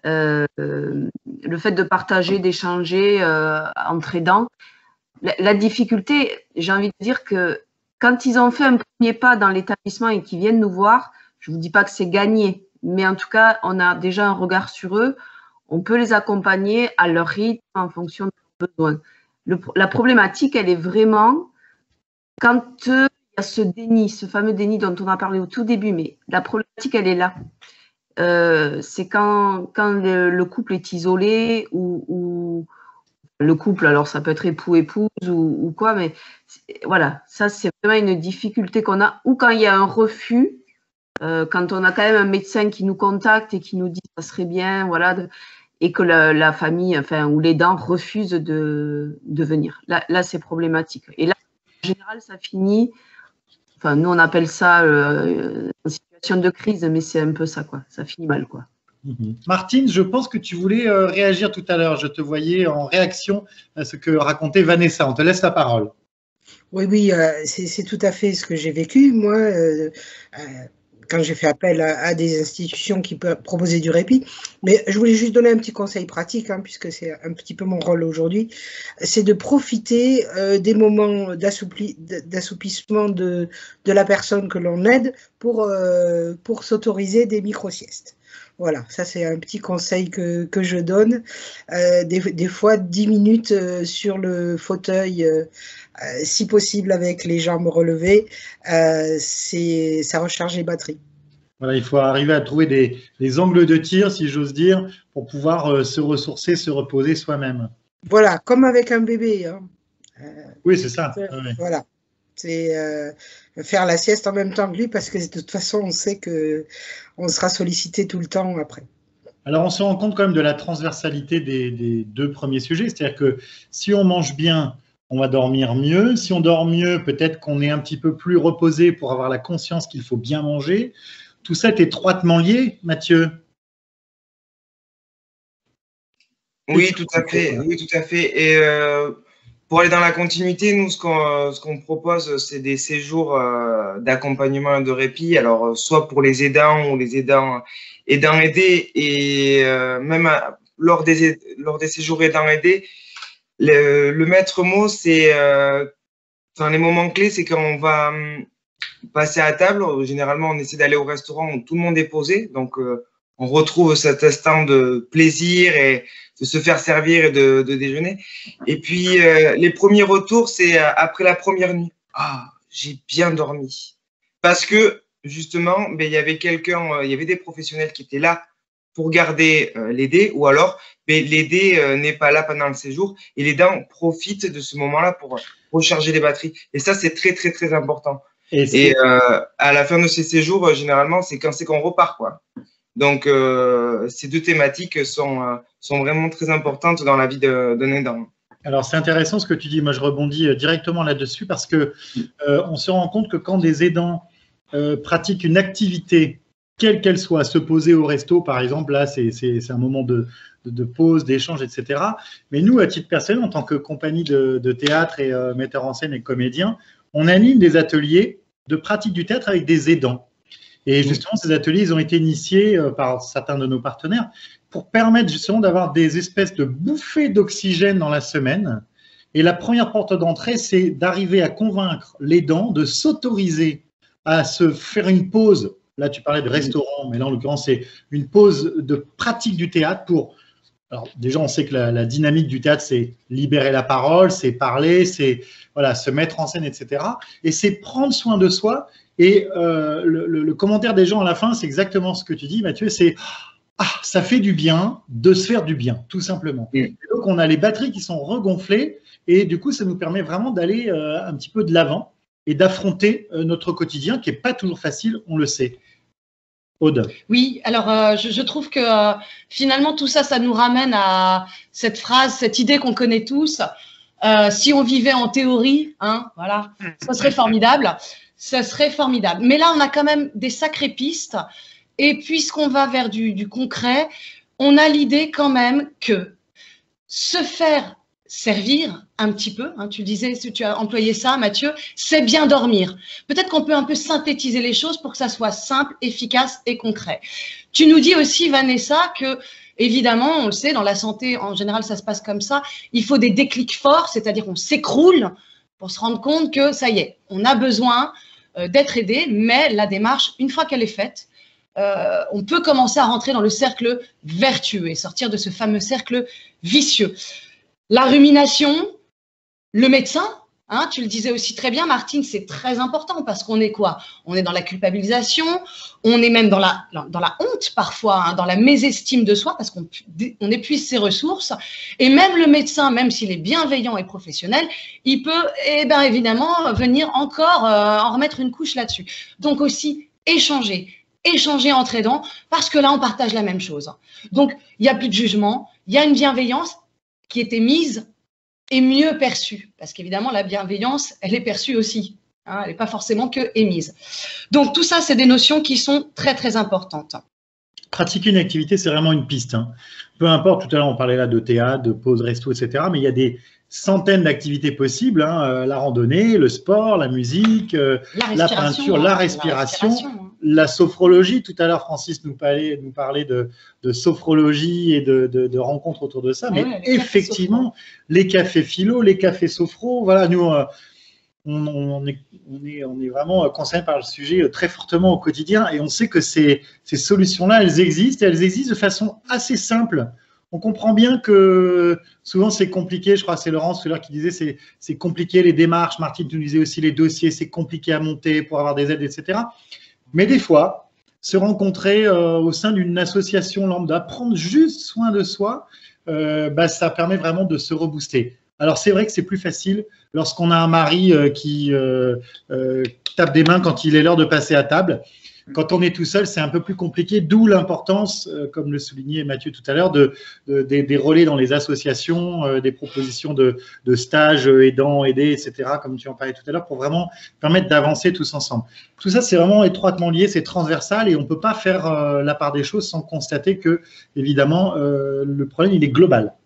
Speaker 6: Le fait de partager, d'échanger entre aidants, la difficulté, j'ai envie de dire que quand ils ont fait un premier pas dans l'établissement et qu'ils viennent nous voir, je ne vous dis pas que c'est gagné, mais en tout cas, on a déjà un regard sur eux, on peut les accompagner à leur rythme en fonction de leurs besoins. La problématique, elle est vraiment quand il y a ce déni, ce fameux déni dont on a parlé au tout début, mais la problématique, elle est là. C'est quand le couple est isolé ou le couple, alors ça peut être époux-épouse ou quoi, mais voilà, ça c'est vraiment une difficulté qu'on a, ou quand il y a un refus, quand on a quand même un médecin qui nous contacte et qui nous dit ça serait bien, voilà, et que la famille, enfin, ou l'aidant refuse de venir. Là c'est problématique. Et là, en général, ça finit, enfin, nous on appelle ça de crise, mais c'est un peu ça, quoi. Ça finit mal, quoi.
Speaker 2: Martine, je pense que tu voulais réagir tout à l'heure. Je te voyais en réaction à ce que racontait Vanessa. On te laisse la parole.
Speaker 5: Oui, c'est tout à fait ce que j'ai vécu. Moi, quand j'ai fait appel à des institutions qui peuvent proposer du répit. Mais je voulais juste donner un petit conseil pratique, hein, puisque c'est un petit peu mon rôle aujourd'hui, c'est de profiter des moments d'assoupissement de la personne que l'on aide pour s'autoriser des micro-siestes. Voilà, ça c'est un petit conseil que je donne. Des fois, 10 minutes sur le fauteuil, si possible avec les jambes relevées, ça recharge les batteries.
Speaker 2: Voilà, il faut arriver à trouver des angles de tir, si j'ose dire, pour pouvoir se ressourcer, se reposer soi-même.
Speaker 5: Voilà, comme avec un bébé. Hein.
Speaker 2: Oui, c'est ça.
Speaker 5: Voilà, c'est faire la sieste en même temps que lui, parce que de toute façon, on sait qu'on sera sollicité tout le temps après.
Speaker 2: Alors, on se rend compte quand même de la transversalité des deux premiers sujets. C'est-à-dire que si on mange bien, on va dormir mieux. Si on dort mieux, peut-être qu'on est un petit peu plus reposé pour avoir la conscience qu'il faut bien manger. Tout ça est étroitement lié, Mathieu.
Speaker 9: Oui, tout à fait. Oui, tout à fait. Et Pour aller dans la continuité, nous, ce qu'on propose, c'est des séjours d'accompagnement et de répit. Alors, soit pour les aidants ou les aidants aidés, et même lors des séjours aidants aidés, le maître mot, c'est, les moments clés, c'est quand on va passer à table. Généralement, on essaie d'aller au restaurant où tout le monde est posé. Donc, on retrouve cet instant de plaisir et de se faire servir et de déjeuner. Et puis, les premiers retours, c'est après la première nuit. Ah, j'ai bien dormi. Parce que, justement, il y avait il y avait des professionnels qui étaient là pour garder l'aidé, ou alors l'aidé n'est pas là pendant le séjour et l'aidant profite de ce moment-là pour recharger les batteries. Et ça, c'est très, très, très important. Et à la fin de ces séjours, généralement, c'est quand c'est qu'on repart, quoi. Donc, ces deux thématiques sont vraiment très importantes dans la vie d'un aidant.
Speaker 2: Alors, c'est intéressant ce que tu dis. Moi, je rebondis directement là-dessus parce que on se rend compte que quand des aidants pratiquent une activité, quelle qu'elle soit, se poser au resto, par exemple, là, c'est un moment de pause, d'échange, etc. Mais nous, à titre personnel, en tant que compagnie de théâtre et metteur en scène et comédien, on anime des ateliers de pratique du théâtre avec des aidants. Et justement, ces ateliers, ils ont été initiés par certains de nos partenaires pour permettre justement d'avoir des espèces de bouffées d'oxygène dans la semaine. Et la première porte d'entrée, c'est d'arriver à convaincre l'aidant de s'autoriser à se faire une pause. Là, tu parlais de restaurant, mais là, en l'occurrence, c'est une pause de pratique du théâtre pour… Alors, déjà, on sait que la dynamique du théâtre, c'est libérer la parole, c'est parler, c'est voilà, se mettre en scène, etc. Et c'est prendre soin de soi. Et le commentaire des gens à la fin, c'est exactement ce que tu dis, Mathieu, c'est « Ah, ça fait du bien de se faire du bien, tout simplement. » Et donc, on a les batteries qui sont regonflées et du coup, ça nous permet vraiment d'aller un petit peu de l'avant et d'affronter notre quotidien qui n'est pas toujours facile, on le sait. Aude.
Speaker 7: Oui, alors je trouve que finalement tout ça, ça nous ramène à cette phrase, cette idée qu'on connaît tous. Si on vivait en théorie, hein, voilà, ça serait formidable. Ça serait formidable. Mais là, on a quand même des sacrées pistes. Et puisqu'on va vers du concret, on a l'idée quand même que se faire servir un petit peu, hein, tu disais, tu as employé ça, Mathieu, c'est bien dormir. Peut-être qu'on peut un peu synthétiser les choses pour que ça soit simple, efficace et concret. Tu nous dis aussi, Vanessa, que évidemment, on le sait, dans la santé, en général, ça se passe comme ça, il faut des déclics forts, c'est-à-dire qu'on s'écroule pour se rendre compte que ça y est, on a besoin d'être aidé, mais la démarche, une fois qu'elle est faite, on peut commencer à rentrer dans le cercle vertueux et sortir de ce fameux cercle vicieux. La rumination, le médecin, hein, tu le disais aussi très bien, Martine, c'est très important parce qu'on est quoi? On est dans la culpabilisation, on est même dans la honte parfois, hein, dans la mésestime de soi parce qu'on épuise ses ressources. Et même le médecin, même s'il est bienveillant et professionnel, il peut évidemment venir encore en remettre une couche là-dessus. Donc aussi, échanger entre aidants parce que là, on partage la même chose. Donc, il n'y a plus de jugement, il y a une bienveillance qui était mise et mieux perçue. Parce qu'évidemment, la bienveillance, elle est perçue aussi. Hein, elle n'est pas forcément que émise. Donc, tout ça, c'est des notions qui sont très, très importantes.
Speaker 2: Pratiquer une activité, c'est vraiment une piste. Hein. Peu importe, tout à l'heure, on parlait là de théâtre, de pause, resto, etc. Mais il y a des centaines d'activités possibles. Hein, la randonnée, le sport, la musique, la peinture, la respiration. La sophrologie, tout à l'heure Francis nous parlait de sophrologie et de rencontres autour de ça, mais ouais, effectivement, les cafés philo, les cafés sophro, voilà, nous, on est vraiment concernés par le sujet très fortement au quotidien et on sait que ces solutions-là, elles existent et elles existent de façon assez simple. On comprend bien que souvent c'est compliqué, je crois que c'est Laurence tout à l'heure qui disait c'est compliqué les démarches, Martine tu nous disais aussi les dossiers, c'est compliqué à monter pour avoir des aides, etc. Mais des fois, se rencontrer au sein d'une association lambda, prendre juste soin de soi, ça permet vraiment de se rebooster. Alors, c'est vrai que c'est plus facile lorsqu'on a un mari qui tape des mains quand il est l'heure de passer à table. Quand on est tout seul, c'est un peu plus compliqué, d'où l'importance, comme le soulignait Mathieu tout à l'heure, des relais dans les associations, des propositions de stages aidants, aidés, etc., comme tu en parlais tout à l'heure, pour vraiment permettre d'avancer tous ensemble. Tout ça, c'est vraiment étroitement lié, c'est transversal et on ne peut pas faire la part des choses sans constater que, évidemment, le problème, il est global.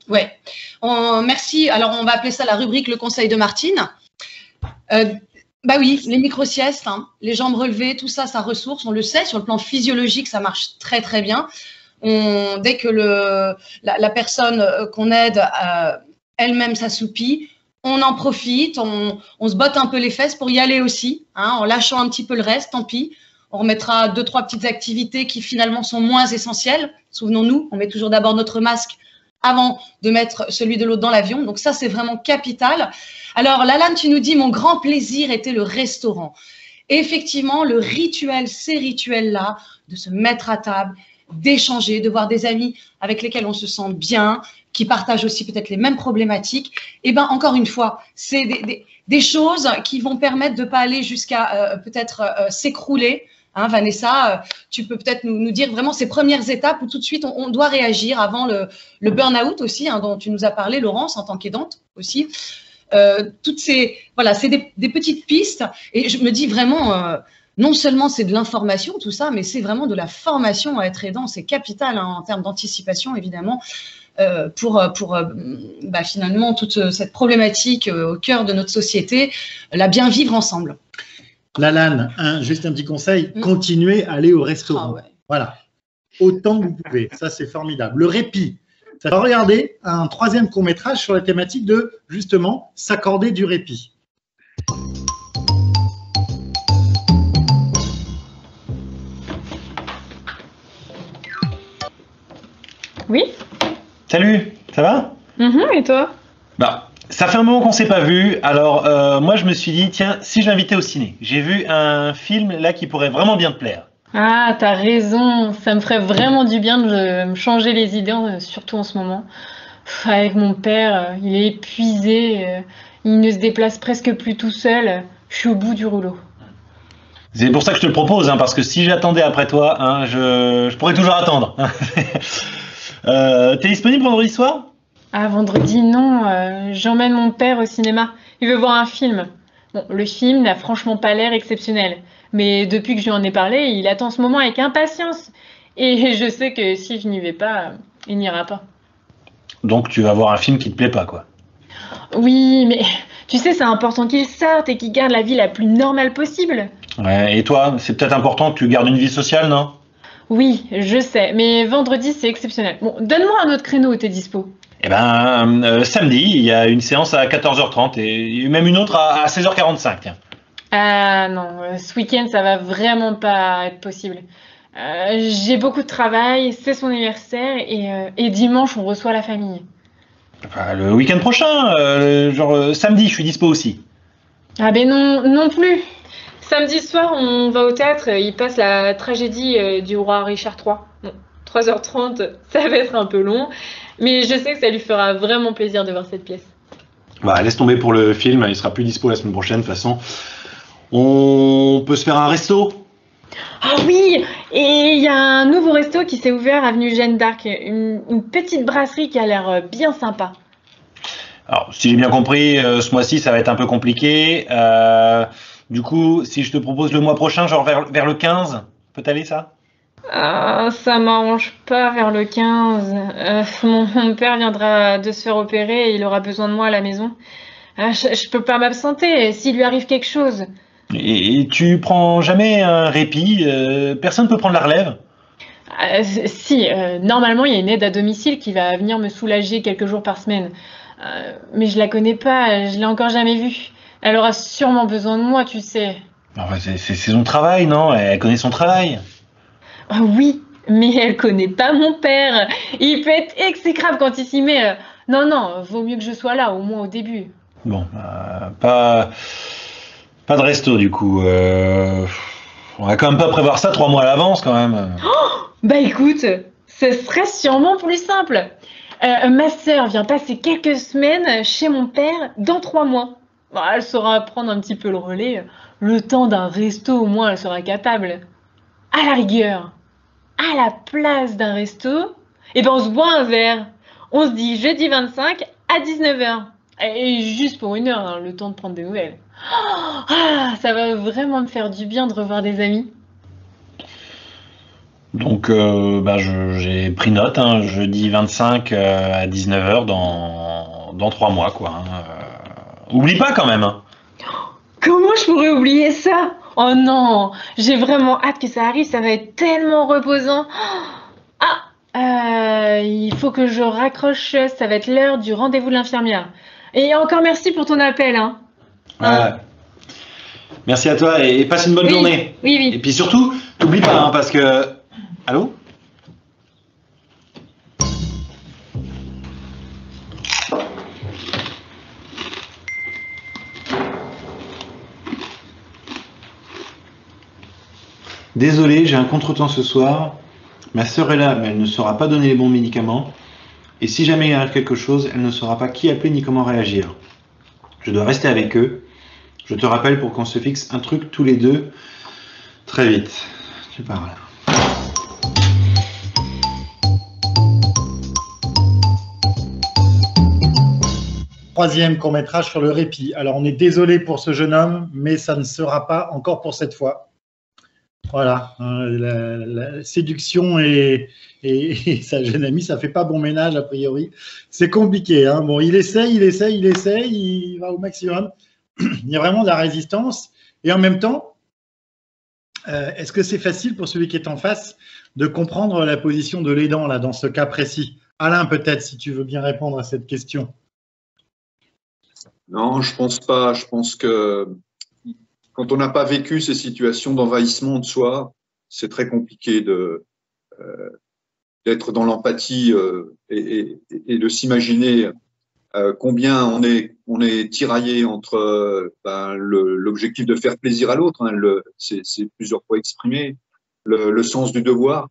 Speaker 7: Ouais. Merci. Alors, on va appeler ça la rubrique Le conseil de Martine. Bah oui, les micro-siestes, hein, les jambes relevées, tout ça, ça ressource. On le sait, sur le plan physiologique, ça marche très, très bien. Dès que la personne qu'on aide elle-même s'assoupit, on en profite, on se botte un peu les fesses pour y aller aussi, hein, en lâchant un petit peu le reste, tant pis. On remettra 2-3 petites activités qui finalement sont moins essentielles. Souvenons-nous, on met toujours d'abord notre masque avant de mettre celui de l'autre dans l'avion. Donc ça, c'est vraiment capital. Alors, Lalanne, tu nous dis, mon grand plaisir était le restaurant. Et effectivement, le rituel, ces rituels-là, de se mettre à table, d'échanger, de voir des amis avec lesquels on se sent bien, qui partagent aussi peut-être les mêmes problématiques, et bien, encore une fois, c'est des choses qui vont permettre de ne pas aller jusqu'à peut-être s'écrouler. Hein, Vanessa, tu peux peut-être nous dire vraiment ces premières étapes où tout de suite on doit réagir avant le burn-out aussi, hein, dont tu nous as parlé, Laurence, en tant qu'aidante aussi. Toutes ces, voilà, c'est des petites pistes. Et je me dis vraiment, non seulement c'est de l'information, tout ça, mais c'est vraiment de la formation à être aidant. C'est capital, hein, en termes d'anticipation, évidemment, pour finalement toute cette problématique au cœur de notre société, la bien vivre ensemble.
Speaker 2: Lalanne, juste un petit conseil, continuez à aller au restaurant. Ouais. Voilà, autant que vous pouvez, ça c'est formidable. Le répit, ça va regarder un 3e court-métrage sur la thématique de, justement, s'accorder du répit.
Speaker 12: Oui.
Speaker 11: Salut, ça va?
Speaker 12: Et toi?
Speaker 11: Bah, ça fait un moment qu'on s'est pas vu, alors moi je me suis dit, tiens, si je l'invitais au ciné. J'ai vu un film là qui pourrait vraiment bien te plaire.
Speaker 12: Ah, t'as raison, ça me ferait vraiment du bien de me changer les idées, surtout en ce moment. Avec mon père, il est épuisé, il ne se déplace presque plus tout seul, je suis au bout du rouleau.
Speaker 11: C'est pour ça que je te le propose, hein, parce que si j'attendais après toi, hein, je pourrais toujours attendre. T'es disponible vendredi soir?
Speaker 12: Ah, vendredi, non, j'emmène mon père au cinéma, il veut voir un film. Bon, le film n'a franchement pas l'air exceptionnel, mais depuis que je lui en ai parlé, il attend ce moment avec impatience. Et je sais que si je n'y vais pas, il n'ira pas.
Speaker 11: Donc tu vas voir un film qui te plaît pas, quoi.
Speaker 12: Oui, mais tu sais, c'est important qu'il sorte et qu'il garde la vie la plus normale possible.
Speaker 11: Ouais, et toi, c'est peut-être important que tu gardes une vie sociale, non?
Speaker 12: Oui, je sais, mais vendredi, c'est exceptionnel. Bon, donne-moi un autre créneau où t'es dispo.
Speaker 11: Eh ben, samedi, il y a une séance à 14h30 et même une autre à 16h45, tiens.
Speaker 12: Ah non, ce week-end, ça va vraiment pas être possible. J'ai beaucoup de travail, c'est son anniversaire et dimanche, on reçoit la famille.
Speaker 11: Enfin, le week-end prochain, samedi, je suis dispo aussi.
Speaker 12: Ah ben non plus. Samedi soir, on va au théâtre, il passe la tragédie du roi Richard III. Bon, 3h30, ça va être un peu long, mais je sais que ça lui fera vraiment plaisir de voir cette pièce.
Speaker 11: Bah, laisse tomber pour le film, il sera plus dispo la semaine prochaine, de toute façon. On peut se faire un resto?
Speaker 12: Ah oui, et il y a un nouveau resto qui s'est ouvert avenue Jeanne d'Arc, une petite brasserie qui a l'air bien sympa.
Speaker 11: Alors, si j'ai bien compris, ce mois-ci, ça va être un peu compliqué. Du coup, si je te propose le mois prochain, genre vers le 15, peut aller ça?
Speaker 12: Ah, ça m'arrange pas vers le 15. Mon père viendra de se faire opérer et il aura besoin de moi à la maison. Je peux pas m'absenter s'il lui arrive quelque chose.
Speaker 11: Et tu prends jamais un répit? Personne peut prendre la relève?
Speaker 12: Si, normalement, il y a une aide à domicile qui va venir me soulager quelques jours par semaine. Mais je la connais pas, je l'ai encore jamais vue. Elle aura sûrement besoin de moi, tu sais.
Speaker 11: Enfin, c'est son travail, non? Elle connaît son travail.
Speaker 12: Ah oui, mais elle connaît pas mon père. Il peut être exécrable quand il s'y met. Non, vaut mieux que je sois là, au moins au début.
Speaker 11: Bon, pas de resto du coup. On va quand même pas prévoir ça 3 mois à l'avance quand même.
Speaker 12: Oh, bah écoute, ce serait sûrement plus simple. Ma sœur vient passer quelques semaines chez mon père dans 3 mois. Bon, elle saura prendre un petit peu le relais. Le temps d'un resto, au moins, elle sera capable. À la rigueur, à la place d'un resto, eh ben on se boit un verre. On se dit jeudi 25 à 19h. Et juste pour 1 heure, hein, le temps de prendre des nouvelles. Ça va vraiment me faire du bien de revoir des amis.
Speaker 11: Donc, j'ai pris note, hein, jeudi 25 à 19 h dans 3 mois, quoi. Hein. Oublie pas quand même. Hein.
Speaker 12: Comment je pourrais oublier ça? Oh non, j'ai vraiment hâte que ça arrive, ça va être tellement reposant. Il faut que je raccroche, ça va être l'heure du rendez-vous de l'infirmière. Et encore merci pour ton appel. Hein.
Speaker 11: Ouais. Merci à toi et passe une bonne journée.
Speaker 12: Oui.
Speaker 11: Et puis surtout, t'oublies pas, hein, parce que... Allô? Désolé, j'ai un contretemps ce soir. Ma sœur est là, mais elle ne saura pas donner les bons médicaments. Et si jamais il arrive quelque chose, elle ne saura pas qui appeler ni comment réagir. Je dois rester avec eux. Je te rappelle pour qu'on se fixe un truc tous les deux très vite. Tu parles.
Speaker 2: Troisième court-métrage sur le répit. Alors, on est désolé pour ce jeune homme, mais ça ne sera pas encore pour cette fois. Voilà, la séduction et sa jeune amie, ça fait pas bon ménage a priori. C'est compliqué. Hein. Bon, il essaye, il va au maximum. Il y a vraiment de la résistance. Et en même temps, est-ce que c'est facile pour celui qui est en face de comprendre la position de l'aidant là dans ce cas précis? Alain, peut-être, si tu veux bien répondre à cette question.
Speaker 10: Non, je pense pas. Je pense que quand on n'a pas vécu ces situations d'envahissement de soi, c'est très compliqué d'être dans l'empathie et de s'imaginer combien on est tiraillé entre l'objectif de faire plaisir à l'autre, hein, c'est plusieurs fois exprimé, le sens du devoir.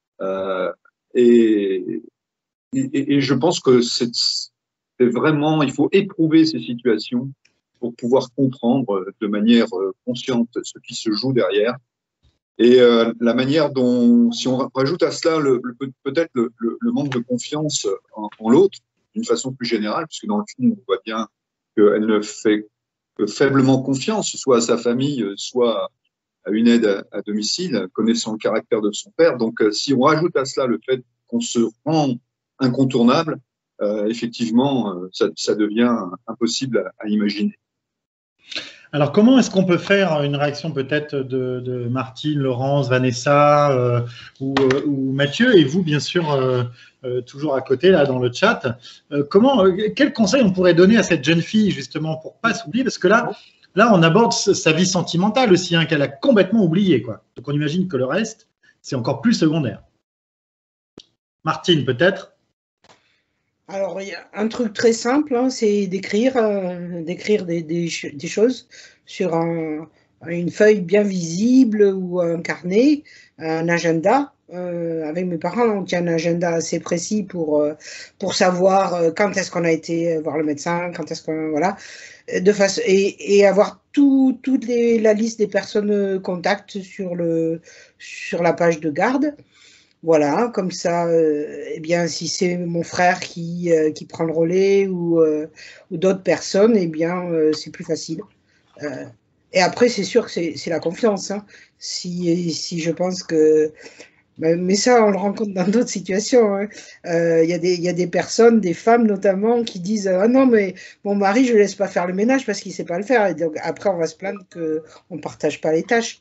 Speaker 10: Et je pense que c'est vraiment, il faut éprouver ces situations pour pouvoir comprendre de manière consciente ce qui se joue derrière. Et la manière dont, si on rajoute à cela peut-être le manque de confiance en l'autre, d'une façon plus générale, puisque dans le film, on voit bien qu'elle ne fait que faiblement confiance, soit à sa famille, soit à une aide à domicile, connaissant le caractère de son père. Donc, si on rajoute à cela le fait qu'on se rend incontournable, effectivement, ça devient impossible à imaginer.
Speaker 2: Alors, comment est-ce qu'on peut faire une réaction peut-être de Martine, Laurence, Vanessa ou Mathieu, et vous, bien sûr, toujours à côté, là, dans le chat. Quel conseil on pourrait donner à cette jeune fille, justement, pour ne pas s'oublier? Parce que là, on aborde sa vie sentimentale aussi, hein, qu'elle a complètement oubliée, quoi. Donc, on imagine que le reste, c'est encore plus secondaire. Martine, peut-être?
Speaker 5: Alors, il y a un truc très simple, hein, c'est d'écrire des choses sur une feuille bien visible ou un carnet, un agenda. Avec mes parents, on tient un agenda assez précis pour savoir quand est-ce qu'on a été voir le médecin, quand est-ce qu'on… Voilà. Et avoir toute la liste des personnes contacts sur la page de garde. Voilà, comme ça, eh bien, si c'est mon frère qui prend le relais ou d'autres personnes, eh bien, c'est plus facile. Et après, c'est sûr que c'est la confiance. Hein. Si je pense que… Mais ça, on le rencontre dans d'autres situations. Hein. Y a des personnes, des femmes notamment, qui disent « Ah non, mais mon mari, je ne laisse pas faire le ménage parce qu'il ne sait pas le faire. » Et donc, après, on va se plaindre qu'on ne partage pas les tâches.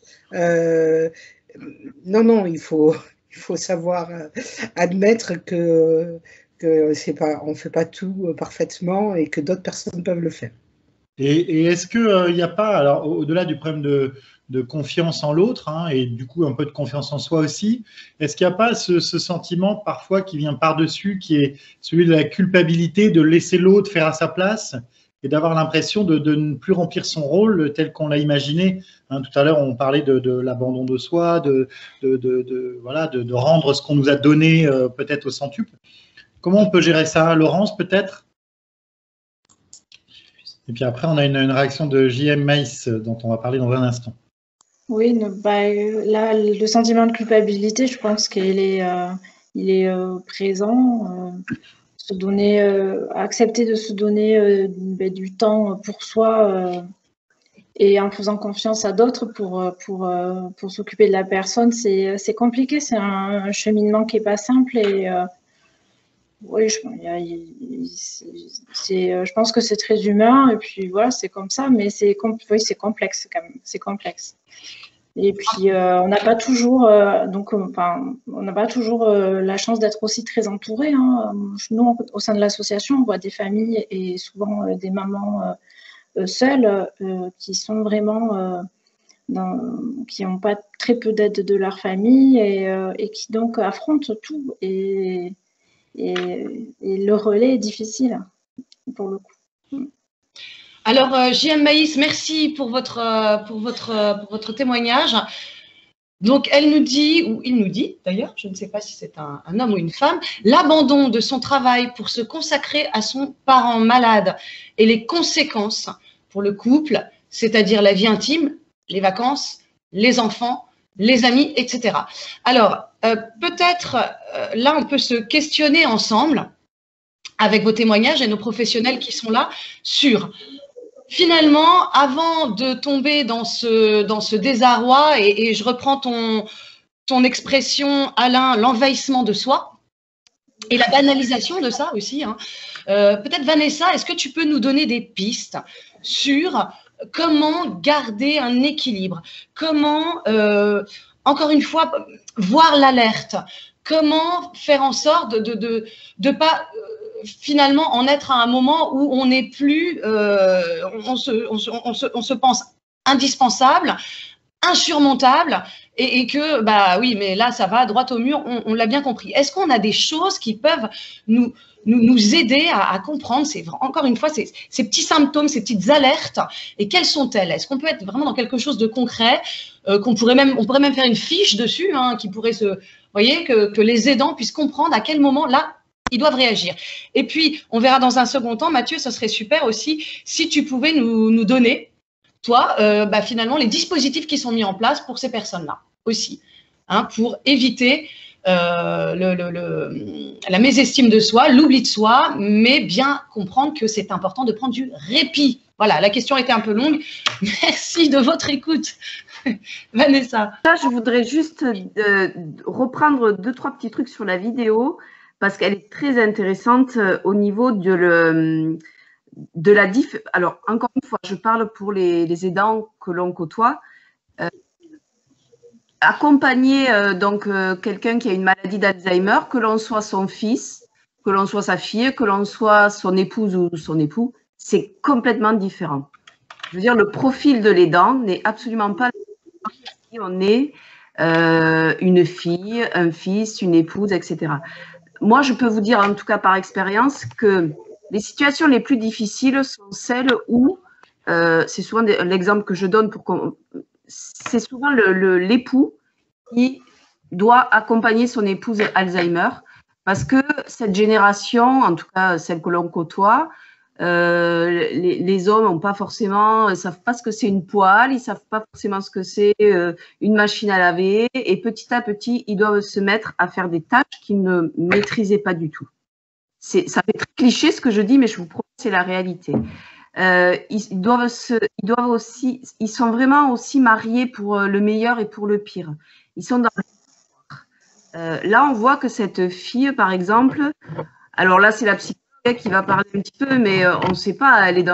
Speaker 5: Non, il faut savoir admettre que on ne fait pas tout parfaitement et que d'autres personnes peuvent le faire.
Speaker 2: Et est-ce qu'il n'y a pas, alors au-delà du problème de confiance en l'autre, hein, et du coup un peu de confiance en soi aussi, est-ce qu'il n'y a pas ce sentiment parfois qui vient par-dessus, qui est celui de la culpabilité de laisser l'autre faire à sa place et d'avoir l'impression de ne plus remplir son rôle tel qu'on l'a imaginé, hein, tout à l'heure, on parlait de l'abandon de soi, de rendre ce qu'on nous a donné peut-être au centuple. Comment on peut gérer ça, Laurence, peut-être? Et puis après, on a une réaction de JM Maïs dont on va parler dans un instant.
Speaker 8: Oui, là, le sentiment de culpabilité, je pense qu'il est, présent. Accepter de se donner du temps pour soi et en faisant confiance à d'autres pour s'occuper de la personne, c'est compliqué. C'est un cheminement qui n'est pas simple et oui, je pense que c'est très humain et puis voilà, c'est comme ça, mais c'est complexe quand même, c'est complexe. Et puis on n'a pas toujours, on n'a pas toujours la chance d'être aussi très entouré. Hein. Nous, au sein de l'association, on voit des familles et souvent des mamans seules qui sont vraiment qui n'ont pas très peu d'aide de leur famille et qui donc affrontent tout. Et le relais est difficile pour le coup.
Speaker 7: Alors, JM Maïs, merci pour votre témoignage. Donc, elle nous dit, ou il nous dit d'ailleurs, je ne sais pas si c'est un homme ou une femme, l'abandon de son travail pour se consacrer à son parent malade et les conséquences pour le couple, c'est-à-dire la vie intime, les vacances, les enfants, les amis, etc. Alors, peut-être, là, on peut se questionner ensemble avec vos témoignages et nos professionnels qui sont là sur, finalement, avant de tomber dans ce désarroi, et je reprends ton expression, Alain, l'envahissement de soi et la banalisation de ça aussi, hein. Peut-être, Vanessa, est-ce que tu peux nous donner des pistes sur comment garder un équilibre, comment, encore une fois, voir l'alerte, comment faire en sorte de pas finalement en être à un moment où on n'est plus, on se pense indispensable, insurmontable et que, bah oui, mais là, ça va droit au mur, on l'a bien compris. Est-ce qu'on a des choses qui peuvent nous aider à comprendre, encore une fois, ces petits symptômes, ces petites alertes, et quelles sont-elles? Est-ce qu'on peut être vraiment dans quelque chose de concret, on pourrait même faire une fiche dessus, hein, qui pourrait vous voyez, que les aidants puissent comprendre à quel moment, là, ils doivent réagir. Et puis, on verra dans un second temps, Mathieu, ce serait super aussi si tu pouvais nous donner, toi, finalement, les dispositifs qui sont mis en place pour ces personnes-là aussi, hein, pour éviter la mésestime de soi, l'oubli de soi, mais bien comprendre que c'est important de prendre du répit. Voilà, la question était un peu longue. Merci de votre écoute. Vanessa.
Speaker 6: Là, je voudrais juste reprendre 2-3 petits trucs sur la vidéo, parce qu'elle est très intéressante au niveau de la diff. Alors, encore une fois, je parle pour les aidants que l'on côtoie. Accompagner quelqu'un qui a une maladie d'Alzheimer, que l'on soit son fils, que l'on soit sa fille, que l'on soit son épouse ou son époux, c'est complètement différent. Je veux dire, le profil de l'aidant n'est absolument pas si on est une fille, un fils, une épouse, etc. Moi, je peux vous dire, en tout cas par expérience, que les situations les plus difficiles sont celles où, c'est souvent l'exemple que je donne, c'est souvent l'époux qui doit accompagner son épouse Alzheimer, parce que cette génération, en tout cas celle que l'on côtoie, les hommes n'ont pas forcément, ne savent pas ce que c'est une poêle, ils ne savent pas forcément ce que c'est une machine à laver, et petit à petit, ils doivent se mettre à faire des tâches qu'ils ne maîtrisaient pas du tout. Ça fait très cliché ce que je dis, mais je vous promets, c'est la réalité. Ils sont vraiment aussi mariés pour le meilleur et pour le pire. Ils sont dans là, on voit que cette fille, par exemple, alors là, c'est la psychologue qui va parler un petit peu, mais on ne sait pas, elle est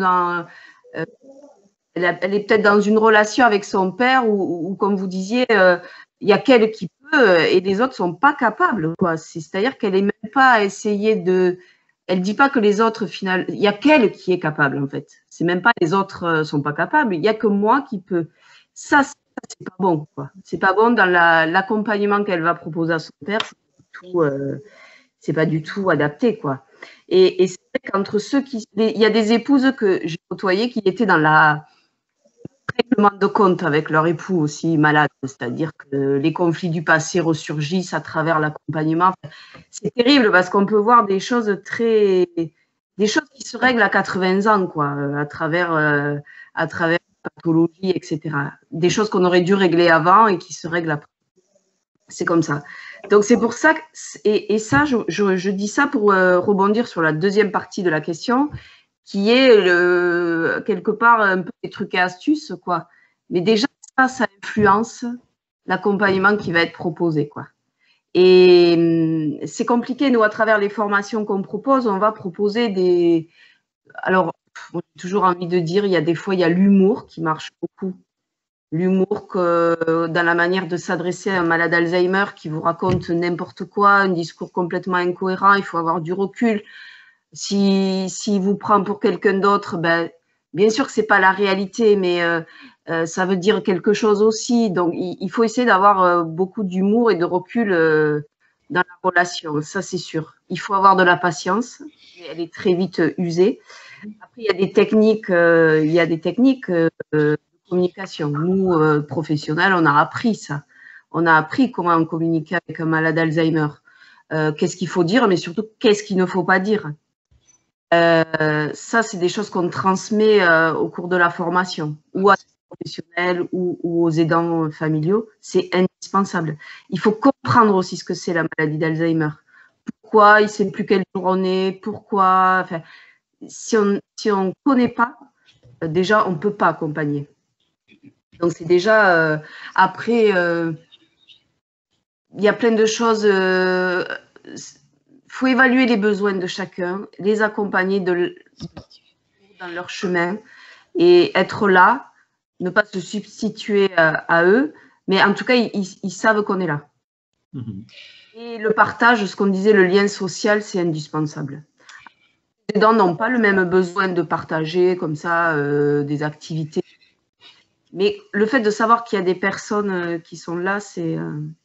Speaker 6: elle est peut-être dans une relation avec son père ou comme vous disiez, il y a qu'elle qui peut et les autres ne sont pas capables, quoi. C'est-à-dire qu'elle n'est même pas à essayer de… Elle ne dit pas que les autres, finalement, il n'y a qu'elle qui est capable, en fait. C'est même pas les autres ne sont pas capables, il n'y a que moi qui peux. Ça, c'est pas bon, quoi. C'est pas bon dans l'accompagnement qu'elle va proposer à son père, c'est pas du tout adapté, quoi. Et c'est vrai qu'entre il y a des épouses que j'ai côtoyées qui étaient dans la règlement de compte avec leur époux aussi malade, c'est-à-dire que les conflits du passé ressurgissent à travers l'accompagnement. C'est terrible parce qu'on peut voir des choses qui se règlent à 80 ans, quoi, à travers la pathologie, etc. Des choses qu'on aurait dû régler avant et qui se règlent après. C'est comme ça. Donc c'est pour ça que, et ça, je dis ça pour rebondir sur la deuxième partie de la question. qui est quelque part un peu des trucs et astuces, quoi. Mais déjà, ça influence l'accompagnement qui va être proposé, quoi. Et c'est compliqué, nous, à travers les formations qu'on propose, on va proposer des… Alors, j'ai toujours envie de dire, il y a des fois, il y a l'humour qui marche beaucoup. L'humour dans la manière de s'adresser à un malade d'Alzheimer qui vous raconte n'importe quoi, un discours complètement incohérent, il faut avoir du recul. S'il vous prend pour quelqu'un d'autre, ben, bien sûr que c'est pas la réalité, mais ça veut dire quelque chose aussi. Donc, il faut essayer d'avoir beaucoup d'humour et de recul dans la relation, ça c'est sûr. Il faut avoir de la patience, elle est très vite usée. Après, il y a des techniques, de communication. Nous, professionnels, on a appris ça. On a appris comment communiquer avec un malade d'Alzheimer. Qu'est-ce qu'il faut dire, mais surtout, qu'est-ce qu'il ne faut pas dire. Ça, c'est des choses qu'on transmet au cours de la formation, ou à des professionnels, ou aux aidants familiaux. C'est indispensable. Il faut comprendre aussi ce que c'est la maladie d'Alzheimer. Pourquoi il ne sait plus quel jour on est, pourquoi… Enfin, si on ne connaît pas, déjà, on ne peut pas accompagner. Donc, c'est déjà… après, il y a plein de choses… faut évaluer les besoins de chacun, les accompagner dans leur chemin et être là, ne pas se substituer à eux, mais en tout cas, ils savent qu'on est là. Et le partage, ce qu'on disait, le lien social, c'est indispensable. Les aidants n'ont pas le même besoin de partager comme ça des activités. Mais le fait de savoir qu'il y a des personnes qui sont là, c'est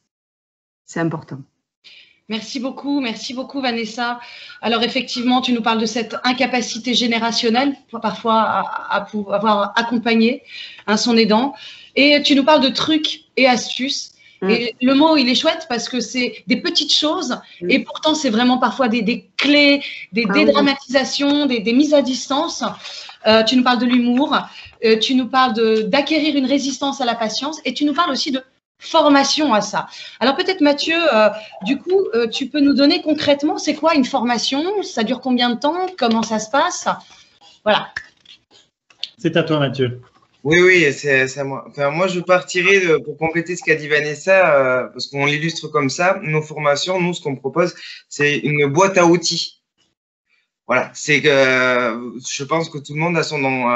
Speaker 6: important.
Speaker 7: Merci beaucoup Vanessa. Alors effectivement, tu nous parles de cette incapacité générationnelle, parfois à pouvoir accompagner son aidant. Et tu nous parles de trucs et astuces. Et le mot, il est chouette parce que c'est des petites choses et pourtant, c'est vraiment parfois des clés, des dédramatisations, des mises à distance. Tu nous parles de l'humour, tu nous parles d'acquérir une résistance à la patience et tu nous parles aussi de formation à ça. Alors peut-être Mathieu, du coup, tu peux nous donner concrètement, c'est quoi une formation? Ça dure combien de temps? Comment ça se passe? Voilà.
Speaker 2: C'est à toi Mathieu.
Speaker 9: Oui, c'est à moi. Enfin, moi, je partirai pour compléter ce qu'a dit Vanessa, parce qu'on l'illustre comme ça. Nos formations, nous, ce qu'on propose, c'est une boîte à outils. Voilà, c'est que je pense que tout le monde a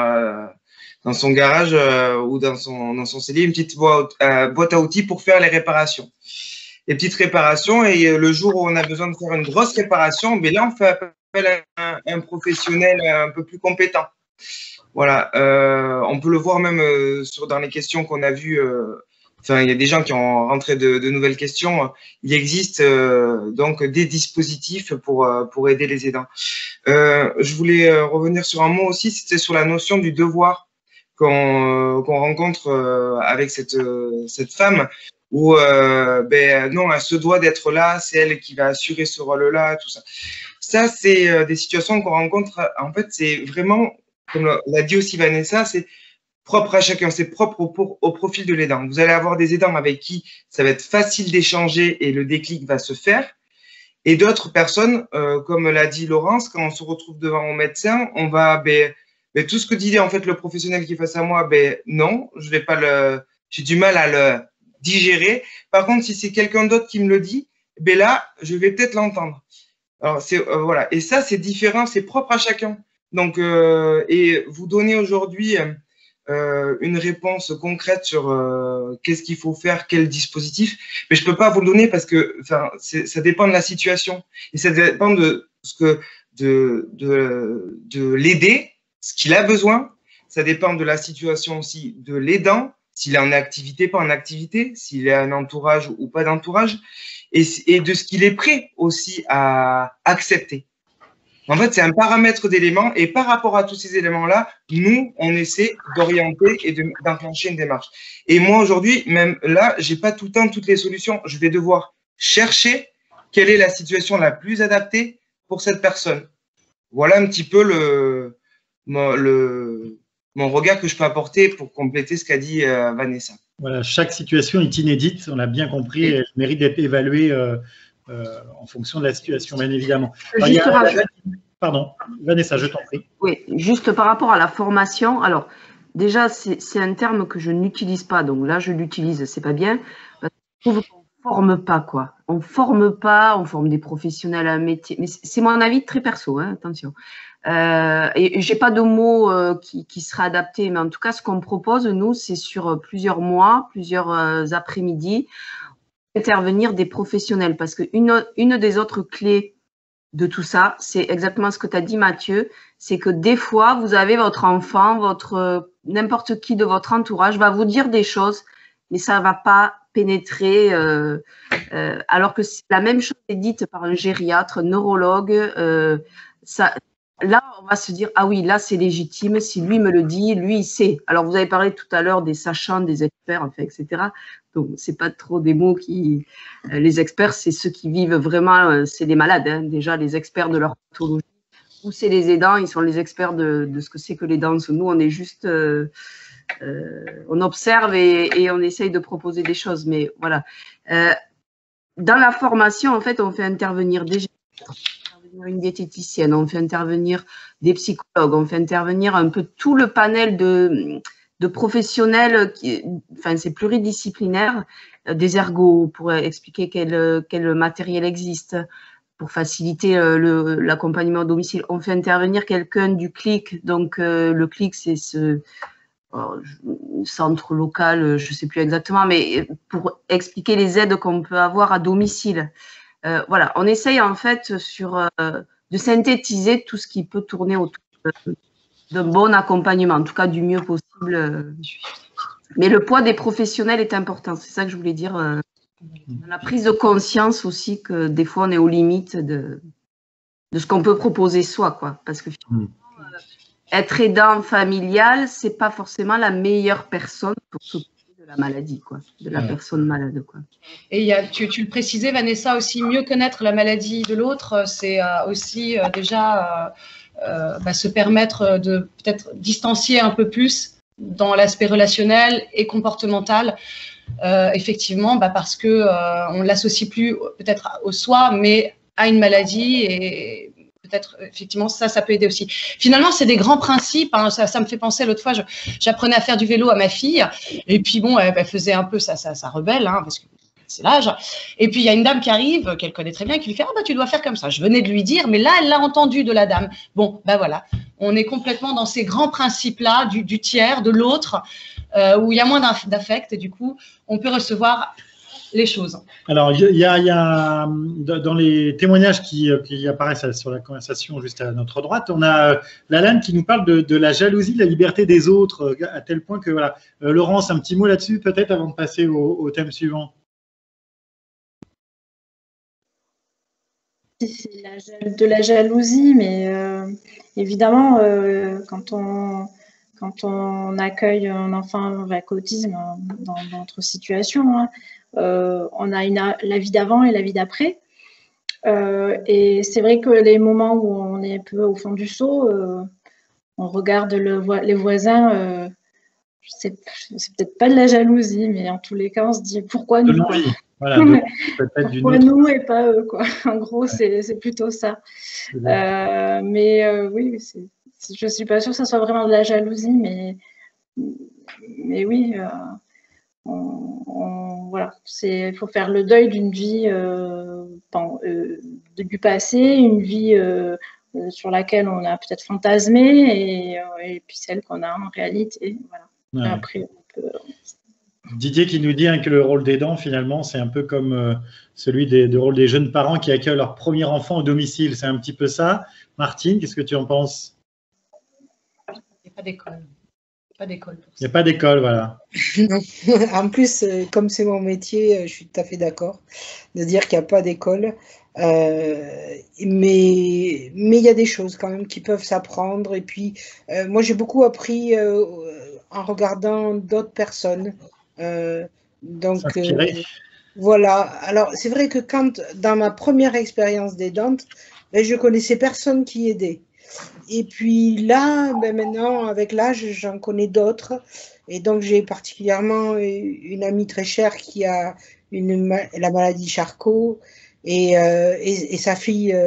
Speaker 9: dans son garage ou dans son cellier une petite boîte à outils pour faire les réparations. Les petites réparations, et le jour où on a besoin de faire une grosse réparation, ben là, on fait appel à un professionnel un peu plus compétent. Voilà, on peut le voir même dans les questions qu'on a vues. Enfin, il y a des gens qui ont rentré de nouvelles questions. Il existe donc des dispositifs pour aider les aidants. Je voulais revenir sur un mot aussi, c'était sur la notion du devoir qu'on rencontre avec cette femme où non, elle se doit d'être là, c'est elle qui va assurer ce rôle-là, tout ça. Ça, c'est des situations qu'on rencontre. En fait, c'est vraiment, comme l'a dit aussi Vanessa, c'est propre à chacun, c'est propre au profil de l'aidant. Vous allez avoir des aidants avec qui ça va être facile d'échanger et le déclic va se faire. Et d'autres personnes, comme l'a dit Laurence, quand on se retrouve devant un médecin, on va, tout ce que disait en fait le professionnel qui est face à moi, non, je vais pas j'ai du mal à le digérer. Par contre, si c'est quelqu'un d'autre qui me le dit, là, je vais peut-être l'entendre. Alors voilà, et ça c'est différent, c'est propre à chacun. Donc, et vous donnez aujourd'hui une réponse concrète sur qu'est-ce qu'il faut faire, quel dispositif, mais je peux pas vous le donner parce que ça dépend de la situation et ça dépend de l'aider, ce qu'il a besoin. Ça dépend de la situation aussi de l'aidant, s'il est en activité, pas en activité, s'il a un entourage ou pas d'entourage, et de ce qu'il est prêt aussi à accepter. En fait, c'est un paramètre d'éléments et par rapport à tous ces éléments-là, nous, on essaie d'orienter et d'enclencher une démarche. Et moi, aujourd'hui, même là, j'ai pas tout le temps toutes les solutions. Je vais devoir chercher quelle est la situation la plus adaptée pour cette personne. Voilà un petit peu mon regard que je peux apporter pour compléter ce qu'a dit Vanessa.
Speaker 2: Voilà, chaque situation est inédite, on l'a bien compris, et elle mérite d'être évaluée en fonction de la situation, bien évidemment. Alors, Pardon, Vanessa, je t'en prie.
Speaker 6: Oui, juste par rapport à la formation. Alors, déjà, c'est un terme que je n'utilise pas. Donc là, je l'utilise, c'est pas bien. Parce que je trouve qu'on ne forme pas, quoi. On ne forme pas, on forme des professionnels à un métier. Mais c'est mon avis très perso, hein, attention. Et j'ai pas de mots qui sera adapté. Mais en tout cas, ce qu'on propose, nous, c'est sur plusieurs mois, plusieurs après-midi, intervenir des professionnels. Parce que une des autres clés de tout ça, c'est exactement ce que tu as dit, Mathieu, c'est que des fois, vous avez votre enfant, n'importe qui de votre entourage va vous dire des choses, mais ça va pas pénétrer, alors que la même chose est dite par un gériatre, un neurologue, là, on va se dire, ah oui, là, c'est légitime, si lui me le dit, lui, il sait. Alors, vous avez parlé tout à l'heure des sachants, des experts, enfin, etc. Donc, c'est pas trop des mots qui… les experts, c'est ceux qui vivent vraiment, c'est des malades, hein, déjà, les experts de leur pathologie. Ou c'est les aidants, ils sont les experts de ce que c'est que les danses. Nous, on est juste… on observe et on essaye de proposer des choses. Mais voilà. Dans la formation, en fait, on fait intervenir des une diététicienne, on fait intervenir des psychologues, on fait intervenir un peu tout le panel de professionnels, enfin c'est pluridisciplinaire, des ergots pour expliquer quel matériel existe, pour faciliter l'accompagnement à domicile. On fait intervenir quelqu'un du CLIC, donc le CLIC c'est ce centre local, je ne sais plus exactement, mais pour expliquer les aides qu'on peut avoir à domicile. Voilà, on essaye en fait de synthétiser tout ce qui peut tourner autour d'un bon accompagnement, en tout cas du mieux possible. Mais le poids des professionnels est important, c'est ça que je voulais dire. La prise de conscience aussi que des fois on est aux limites de ce qu'on peut proposer soi, quoi. Parce que finalement, être aidant familial, c'est pas forcément la meilleure personne pour s'occuper de la maladie, quoi, de la personne malade, quoi.
Speaker 7: Et tu le précisais, Vanessa, aussi mieux connaître la maladie de l'autre, c'est aussi déjà se permettre de peut-être distancier un peu plus dans l'aspect relationnel et comportemental, effectivement, parce que on l'associe plus peut-être au soi, mais à une maladie et peut-être, effectivement, ça peut aider aussi. Finalement, c'est des grands principes. Hein, ça me fait penser, l'autre fois, j'apprenais à faire du vélo à ma fille. Et puis, bon, elle faisait un peu ça rebelle, hein, parce que c'est l'âge. Et puis, il y a une dame qui arrive, qu'elle connaît très bien, qui lui fait « Ah, tu dois faire comme ça ». Je venais de lui dire, mais là, elle l'a entendu de la dame. Bon, voilà. On est complètement dans ces grands principes-là, du tiers, de l'autre, où il y a moins d'affect. Et du coup, on peut recevoir les choses.
Speaker 2: Alors, il y a dans les témoignages qui apparaissent sur la conversation juste à notre droite, on a Lalanne qui nous parle de la jalousie, de la liberté des autres, à tel point que, voilà. Laurence, un petit mot là-dessus, peut-être, avant de passer au thème suivant.
Speaker 8: C'est de la jalousie, mais évidemment, quand on accueille un enfant avec autisme dans notre situation, hein, on a la vie d'avant et la vie d'après. Et c'est vrai que les moments où on est un peu au fond du seau, on regarde les voisins, c'est peut-être pas de la jalousie, mais en tous les cas, on se dit pourquoi nous,
Speaker 2: voilà,
Speaker 8: pourquoi nous et pas eux, quoi. En gros, c'est plutôt ça. Mais oui, je ne suis pas sûre que ça soit vraiment de la jalousie, mais oui, voilà, il faut faire le deuil d'une vie du passé, une vie sur laquelle on a peut-être fantasmé et puis celle qu'on a en réalité. Voilà.
Speaker 2: Ouais.
Speaker 8: Après, on peut…
Speaker 2: Didier qui nous dit que le rôle d'aidant, finalement, c'est un peu comme celui du rôle des jeunes parents qui accueillent leur premier enfant au domicile. C'est un petit peu ça. Martine, qu'est-ce que tu en penses?
Speaker 7: Il n'y a pas d'école. Pas d'école pour ça.
Speaker 2: Il n'y a pas d'école, voilà.
Speaker 5: Non. En plus, comme c'est mon métier, je suis tout à fait d'accord de dire qu'il n'y a pas d'école. Mais il y a des choses quand même qui peuvent s'apprendre. Et puis, moi, j'ai beaucoup appris en regardant d'autres personnes. Donc, voilà. Alors, c'est vrai que dans ma première expérience d'aidante, je connaissais personne qui aidait. Et puis là, maintenant, avec l'âge, j'en connais d'autres. Et donc, j'ai particulièrement une amie très chère qui a la maladie Charcot et sa fille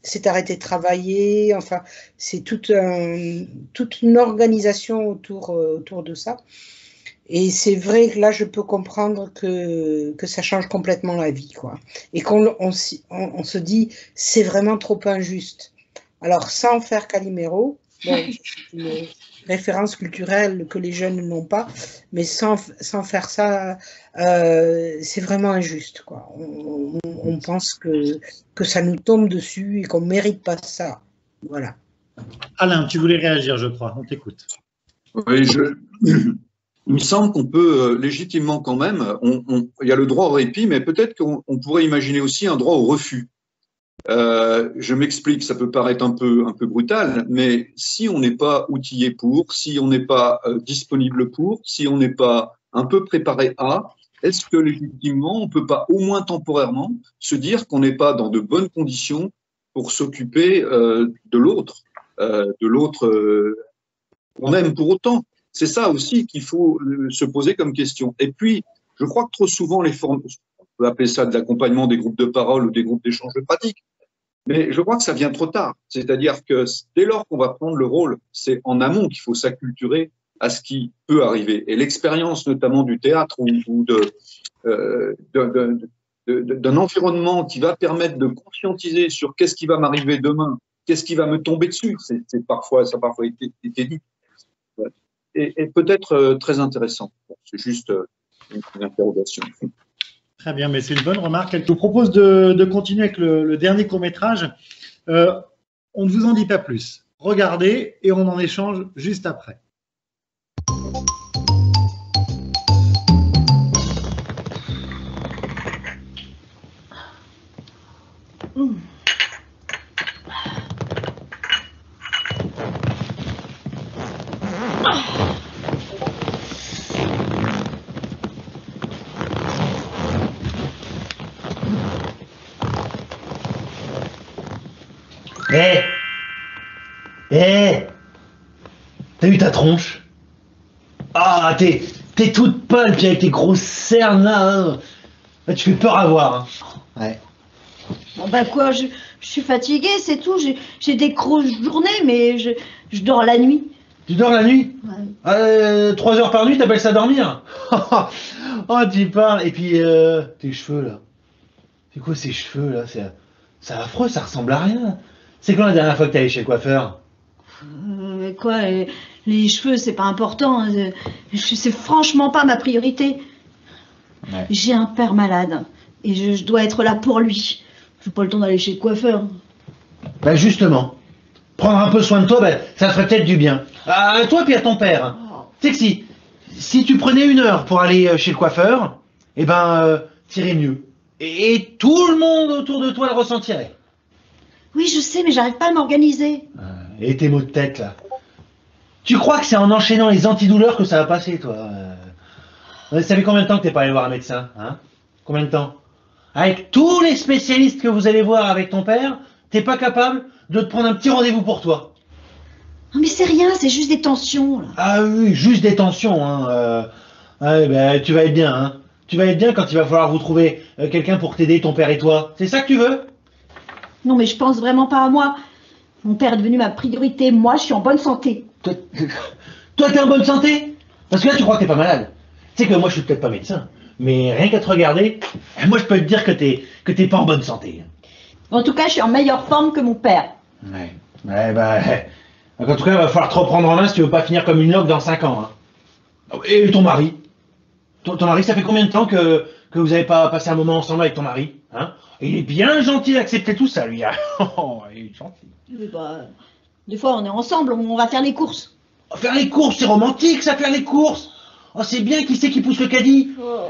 Speaker 5: s'est arrêté de travailler. Enfin, c'est toute une organisation autour de ça. Et c'est vrai que là, je peux comprendre que ça change complètement la vie, quoi. Et on se dit, c'est vraiment trop injuste. Alors, sans faire Calimero, bon, c'est une référence culturelle que les jeunes n'ont pas, mais sans faire ça, c'est vraiment injuste, quoi. On pense que ça nous tombe dessus et qu'on ne mérite pas ça. Voilà.
Speaker 2: Alain, tu voulais réagir, je crois. On t'écoute.
Speaker 10: Oui, il me semble qu'on peut légitimement quand même, il y a le droit au répit, mais peut-être qu'on pourrait imaginer aussi un droit au refus. Je m'explique, ça peut paraître un peu brutal, mais si on n'est pas outillé pour, si on n'est pas disponible pour, si on n'est pas un peu préparé à, est-ce que légitimement on ne peut pas au moins temporairement se dire qu'on n'est pas dans de bonnes conditions pour s'occuper de l'autre qu'on aime pour autant? C'est ça aussi qu'il faut se poser comme question. Et puis, je crois que trop souvent, on peut appeler ça de l'accompagnement des groupes de parole ou des groupes d'échange de pratiques, mais je crois que ça vient trop tard. C'est-à-dire que dès lors qu'on va prendre le rôle, c'est en amont qu'il faut s'acculturer à ce qui peut arriver. Et l'expérience notamment du théâtre ou d'un environnement qui va permettre de conscientiser sur qu'est-ce qui va m'arriver demain, qu'est-ce qui va me tomber dessus, ça a parfois été dit. Et peut-être très intéressant. Bon, c'est juste une interrogation.
Speaker 2: Très bien, mais c'est une bonne remarque. Je vous propose de continuer avec le dernier court-métrage. On ne vous en dit pas plus. Regardez et on en échange juste après.
Speaker 11: T'as eu ta tronche? Ah, t'es toute pâle, puis avec tes grosses cernes là, là, tu fais peur à voir. Hein. Ouais.
Speaker 3: Bon bah quoi, je suis fatiguée, c'est tout. J'ai des grosses journées, mais je dors la nuit.
Speaker 11: Tu dors la nuit?
Speaker 3: Ouais.
Speaker 11: 3 heures par nuit, t'appelles ça dormir? Oh, tu parles. Et puis, tes cheveux là. C'est quoi ces cheveux là? C'est affreux, ça ressemble à rien. C'est quand la dernière fois que t'es allé chez le coiffeur?
Speaker 3: Quoi, les cheveux, c'est pas important. C'est franchement pas ma priorité. Ouais. J'ai un père malade et je dois être là pour lui. J'ai pas le temps d'aller chez le coiffeur.
Speaker 11: Ben justement, prendre un peu soin de toi, ben, ça ferait peut-être du bien. À toi puis à ton père. Oh. Tu sais que si tu prenais 1 heure pour aller chez le coiffeur, eh ben, t'irais mieux. Et tout le monde autour de toi le ressentirait.
Speaker 3: Oui, je sais, mais j'arrive pas à m'organiser.
Speaker 11: Et tes maux de tête, là. Tu crois que c'est en enchaînant les antidouleurs que ça va passer, toi? Ça fait combien de temps que t'es pas allé voir un médecin, hein? Combien de temps? Avec tous les spécialistes que vous allez voir avec ton père, t'es pas capable de te prendre un petit rendez-vous pour toi?
Speaker 3: Non, mais c'est rien, c'est juste des tensions, là.
Speaker 11: Ah oui, juste des tensions, hein. Ouais, ben, tu vas être bien, hein. Tu vas être bien quand il va falloir vous trouver quelqu'un pour t'aider, ton père et toi. C'est ça que tu veux?
Speaker 3: Non, mais je pense vraiment pas à moi. Mon père est devenu ma priorité. Moi, je suis en bonne santé.
Speaker 11: Toi, t'es en bonne santé? Parce que là, tu crois que t'es pas malade. Tu sais que moi, je suis peut-être pas médecin, mais rien qu'à te regarder, moi, je peux te dire que t'es pas en bonne santé.
Speaker 3: En tout cas, je suis en meilleure forme que mon père.
Speaker 11: Ouais, bah, en tout cas, il va falloir te reprendre en main si tu veux pas finir comme une loque dans 5 ans. Hein. Et ton mari? Ton mari, ça fait combien de temps que vous avez pas passé un moment ensemble avec ton mari, hein? Il est bien gentil d'accepter tout ça, lui. Oh, il est gentil.
Speaker 3: Oui, bah, des fois, on est ensemble, on va faire les courses.
Speaker 11: Faire les courses, c'est romantique, ça, faire les courses. Oh, c'est bien, qui c'est qui pousse le caddie?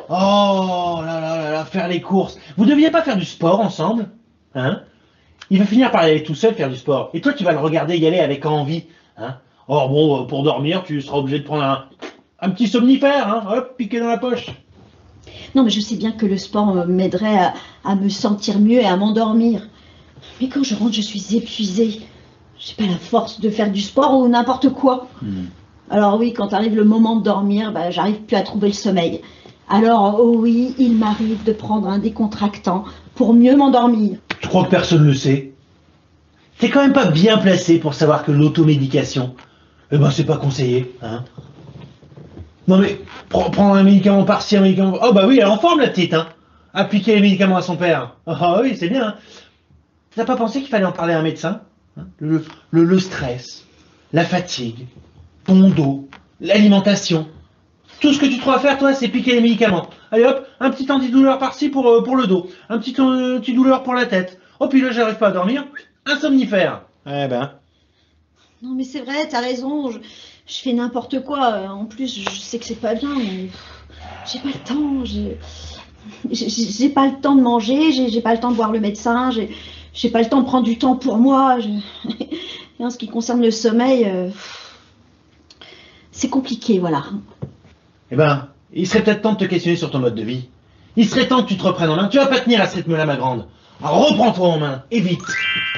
Speaker 11: Oh là, faire les courses. Vous deviez pas faire du sport ensemble, hein? Il va finir par y aller tout seul faire du sport. Et toi, tu vas le regarder y aller avec envie, hein? Or bon, pour dormir, tu seras obligé de prendre un petit somnifère, hein? Hop, piqué dans la poche.
Speaker 3: Non, mais je sais bien que le sport m'aiderait à me sentir mieux et à m'endormir. Mais quand je rentre, je suis épuisée. J'ai pas la force de faire du sport ou n'importe quoi. Alors oui, quand arrive le moment de dormir, bah, j'arrive plus à trouver le sommeil. Alors oh oui, il m'arrive de prendre un décontractant pour mieux m'endormir.
Speaker 11: Tu crois que personne le sait? t'es quand même pas bien placé pour savoir que l'automédication, eh ben c'est pas conseillé, hein. Non mais, prendre un médicament par-ci, un médicament... Oh bah oui, elle est en forme la petite, hein. Appliquer les médicaments à son père. Ah oui, c'est bien. Hein. T'as pas pensé qu'il fallait en parler à un médecin, hein? Le stress, la fatigue, ton dos, l'alimentation. Tout ce que tu trouves à faire, toi, c'est piquer les médicaments. Allez hop, un petit antidouleur par-ci pour le dos, un petit antidouleur pour la tête. Oh puis là, j'arrive pas à dormir, un somnifère. Eh ben...
Speaker 3: Non, mais c'est vrai, t'as raison. Je fais n'importe quoi. En plus, je sais que c'est pas bien, mais j'ai pas le temps. J'ai pas le temps de manger. J'ai pas le temps de voir le médecin. J'ai pas le temps de prendre du temps pour moi. Et en ce qui concerne le sommeil, c'est compliqué, voilà.
Speaker 11: Eh ben, il serait peut-être temps de te questionner sur ton mode de vie. Il serait temps que tu te reprennes en main. Tu vas pas tenir à ce rythme-là, ma grande. Alors reprends-toi en main, et vite.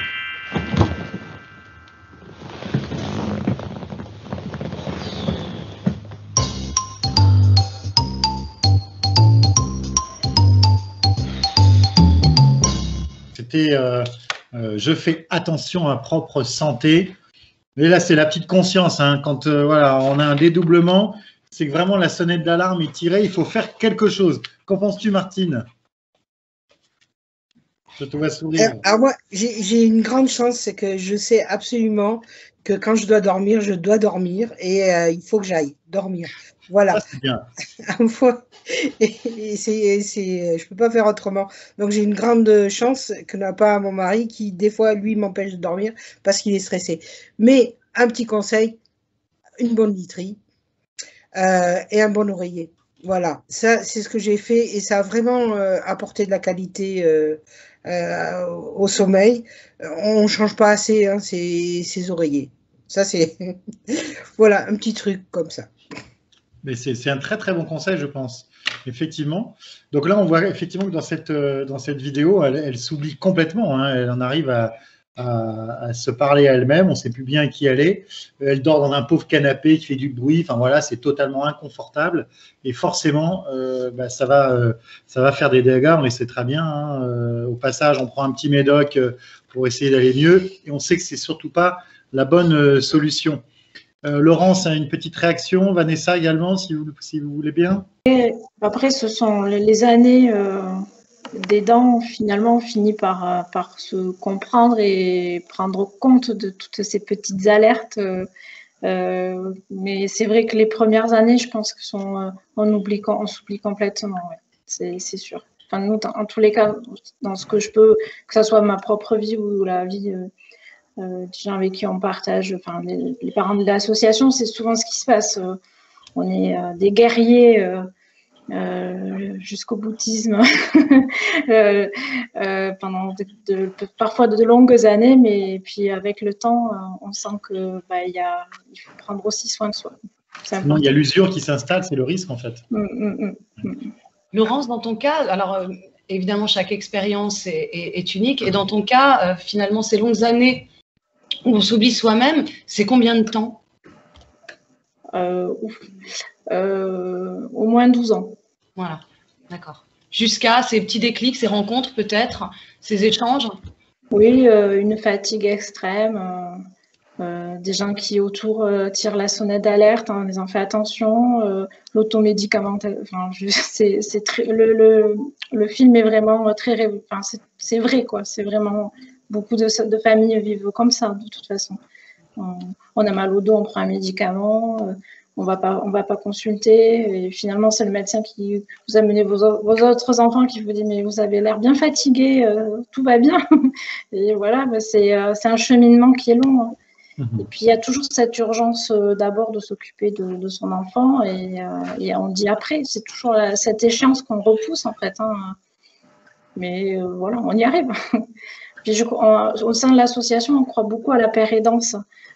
Speaker 2: C'était je fais attention à ma propre santé. Et là, c'est la petite conscience. Hein, quand voilà, on a un dédoublement, c'est que vraiment la sonnette d'alarme est tirée. Il faut faire quelque chose. Qu'en penses-tu, Martine? Je te vois sourire.
Speaker 5: Alors moi, j'ai une grande chance, c'est que je sais absolument que quand je dois dormir et il faut que j'aille dormir. Voilà.
Speaker 2: Ça, c'est bien.
Speaker 5: Je peux pas faire autrement. Donc j'ai une grande chance que n'a pas mon mari qui, des fois, lui, m'empêche de dormir parce qu'il est stressé. Mais un petit conseil, une bonne literie et un bon oreiller. Voilà, ça c'est ce que j'ai fait et ça a vraiment apporté de la qualité au sommeil. On ne change pas assez hein, ses oreillers. Ça c'est voilà un petit truc comme ça.
Speaker 2: Mais c'est un très très bon conseil, je pense. Effectivement. Donc là, on voit effectivement que dans cette vidéo, elle s'oublie complètement. Hein. Elle en arrive à se parler à elle-même. On ne sait plus bien qui elle est. Elle dort dans un pauvre canapé qui fait du bruit. Enfin voilà, c'est totalement inconfortable. Et forcément, ça va faire des dégâts. On le sait très bien. Hein. Au passage, on prend un petit médoc pour essayer d'aller mieux. Et on sait que c'est surtout pas la bonne solution. Laurence a une petite réaction, Vanessa également, si vous voulez bien.
Speaker 8: Et après, ce sont les années d'aidant, finalement, on finit par se comprendre et prendre compte de toutes ces petites alertes. Mais c'est vrai que les premières années, je pense que on s'oublie complètement, ouais. C'est sûr. Enfin, nous, en tous les cas, dans ce que je peux, que ce soit ma propre vie ou la vie des gens avec qui on partage, enfin, les parents de l'association, c'est souvent ce qui se passe. On est des guerriers jusqu'au boutisme pendant parfois de longues années, mais puis avec le temps, on sent que il faut prendre aussi soin de soi.
Speaker 2: Sinon, il y a l'usure qui s'installe, c'est le risque en fait.
Speaker 7: Laurence, dans ton cas, alors évidemment chaque expérience est unique, et dans ton cas, finalement ces longues années où on s'oublie soi-même, c'est combien de temps?
Speaker 8: Au moins 12 ans.
Speaker 7: Voilà, d'accord. Jusqu'à ces petits déclics, ces rencontres peut-être, ces échanges?
Speaker 8: Oui, une fatigue extrême, des gens qui autour tirent la sonnette d'alerte en disant fais attention, l'automédicamentation, enfin, le film est vraiment très, enfin, c'est vrai quoi, c'est vraiment, beaucoup de familles vivent comme ça de toute façon. On a mal au dos, on prend un médicament, on va pas consulter, et finalement c'est le médecin qui vous a mené vos autres enfants qui vous dit mais vous avez l'air bien fatigué, tout va bien. Et voilà, c'est un cheminement qui est long. Hein. Et puis il y a toujours cette urgence d'abord de s'occuper de son enfant, et on dit après, c'est toujours cette échéance qu'on repousse en fait. Hein. Mais voilà, on y arrive. Puis au sein de l'association, on croit beaucoup à la pérédance.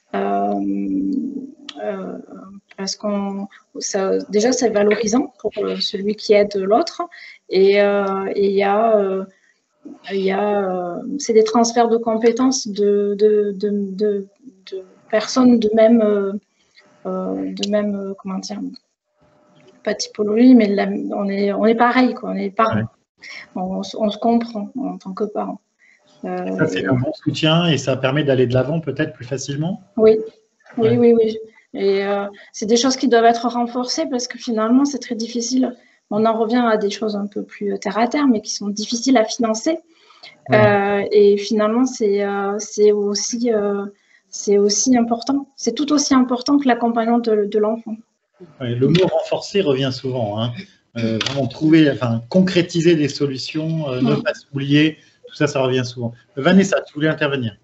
Speaker 8: Parce déjà c'est valorisant pour celui qui aide l'autre, et il y a c'est des transferts de compétences de personnes de même comment dire, pas typologie, mais on est pareil quoi, on se comprend en tant que parents.
Speaker 2: Ça, c'est un bon soutien et ça permet d'aller de l'avant peut-être plus facilement.
Speaker 8: Oui, oui,
Speaker 2: Ouais.
Speaker 8: oui, oui. Et c'est des choses qui doivent être renforcées parce que finalement, c'est très difficile. On en revient à des choses un peu plus terre à terre, mais qui sont difficiles à financer. Et finalement, c'est aussi important. C'est tout aussi important que l'accompagnement de l'enfant.
Speaker 2: Ouais, le mot renforcer revient souvent. Hein. Vraiment trouver, enfin, concrétiser des solutions, ne pas s'oublier, tout ça, ça revient souvent. Vanessa, tu voulais intervenir?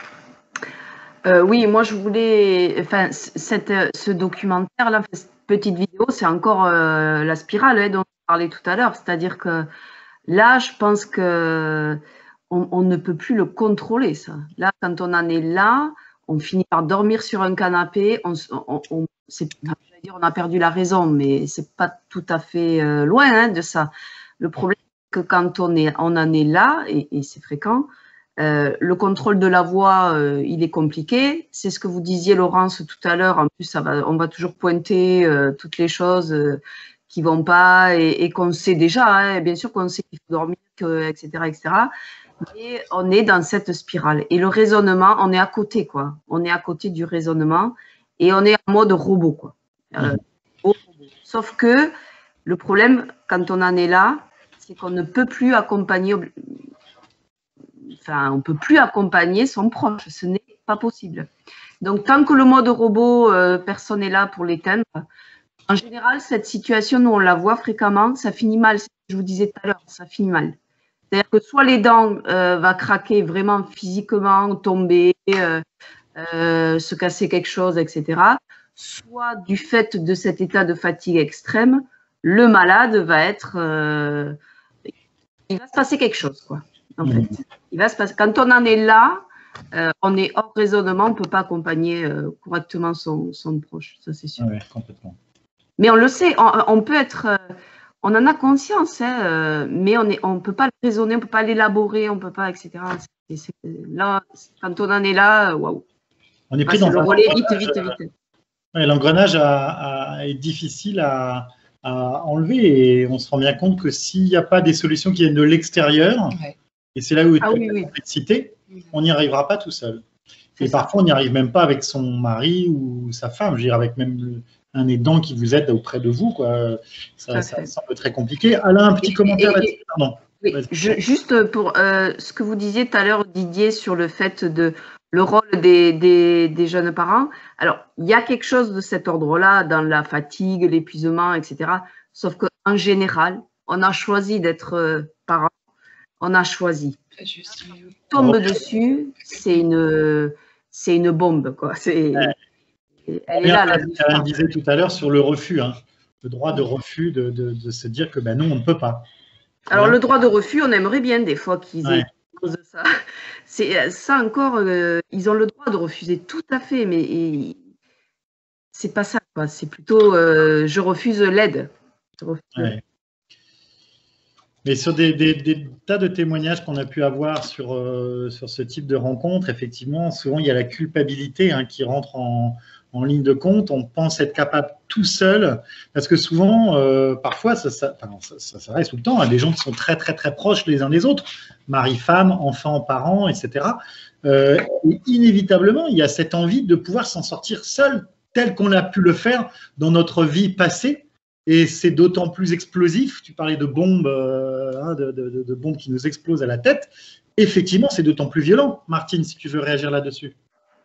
Speaker 6: Oui, moi je voulais, enfin, ce documentaire-là, cette petite vidéo, c'est encore la spirale dont on parlait tout à l'heure. C'est-à-dire que là, je pense que on ne peut plus le contrôler, ça. Là, quand on en est là, on finit par dormir sur un canapé. J'allais dire, on a perdu la raison, mais c'est pas tout à fait loin hein, de ça. Le problème, c'est que quand on en est là, et c'est fréquent, le contrôle de la voix, il est compliqué. C'est ce que vous disiez, Laurence, tout à l'heure. En plus, on va toujours pointer toutes les choses qui vont pas et qu'on sait déjà. Hein, bien sûr qu'on sait qu'il faut dormir, etc., etc. Mais on est dans cette spirale. Et le raisonnement, on est à côté, quoi. On est à côté du raisonnement et on est en mode robot, quoi. Sauf que le problème, quand on en est là, c'est qu'on ne peut plus accompagner. Enfin, on ne peut plus accompagner son proche, ce n'est pas possible. Donc, tant que le mode robot, personne n'est là pour l'éteindre, en général, cette situation, nous, on la voit fréquemment, ça finit mal. Je vous disais tout à l'heure, ça finit mal. C'est-à-dire que soit l'aidant va craquer vraiment physiquement, tomber, se casser quelque chose, etc. Soit du fait de cet état de fatigue extrême, le malade va être... il va se passer quelque chose, quoi. En fait, il va se passer. Quand on en est là, on est hors raisonnement, on ne peut pas accompagner correctement son proche, ça c'est sûr.
Speaker 2: Oui, complètement.
Speaker 6: Mais on le sait, on peut être, on en a conscience, hein, mais on ne peut pas le raisonner, on ne peut pas l'élaborer, on ne peut pas, etc. Là, quand on en est là, waouh.
Speaker 2: On est pris dans
Speaker 6: le
Speaker 2: un
Speaker 6: relais vite.
Speaker 2: Ouais, l'engrenage est difficile à enlever et on se rend bien compte que s'il n'y a pas des solutions qui viennent de l'extérieur, et c'est là où est la complexité, on n'y arrivera pas tout seul. Et parfois, on n'y arrive même pas avec son mari ou sa femme, je veux dire, avec même un aidant qui vous aide auprès de vous, quoi. Ça semble très compliqué. Alain, un petit commentaire là-dessus, pardon.
Speaker 6: Oui, juste pour ce que vous disiez tout à l'heure, Didier, sur le fait de le rôle des jeunes parents. Alors, il y a quelque chose de cet ordre-là dans la fatigue, l'épuisement, etc. Sauf qu'en général, on a choisi d'être parent. On a choisi. Tombe dessus, c'est une bombe, quoi. Elle est là, la
Speaker 2: Alain disait tout à l'heure sur le refus, hein, le droit de refus de se dire que ben non, on ne peut pas.
Speaker 6: Alors, le droit de refus, on aimerait bien des fois qu'ils aient cause de ça. Ça encore, ils ont le droit de refuser tout à fait, mais c'est pas ça, quoi. C'est plutôt je refuse l'aide.
Speaker 2: Mais sur des tas de témoignages qu'on a pu avoir sur ce type de rencontre, effectivement, souvent il y a la culpabilité hein, qui rentre en ligne de compte. On pense être capable tout seul, parce que souvent, parfois, ça arrive tout le temps, hein, des gens qui sont très, très, très proches les uns des autres, mari, femme, enfants, parents, etc. Et inévitablement, il y a cette envie de pouvoir s'en sortir seul, tel qu'on a pu le faire dans notre vie passée. Et c'est d'autant plus explosif. Tu parlais de bombes, de bombes qui nous explosent à la tête. Effectivement, c'est d'autant plus violent. Martine, si tu veux réagir là-dessus.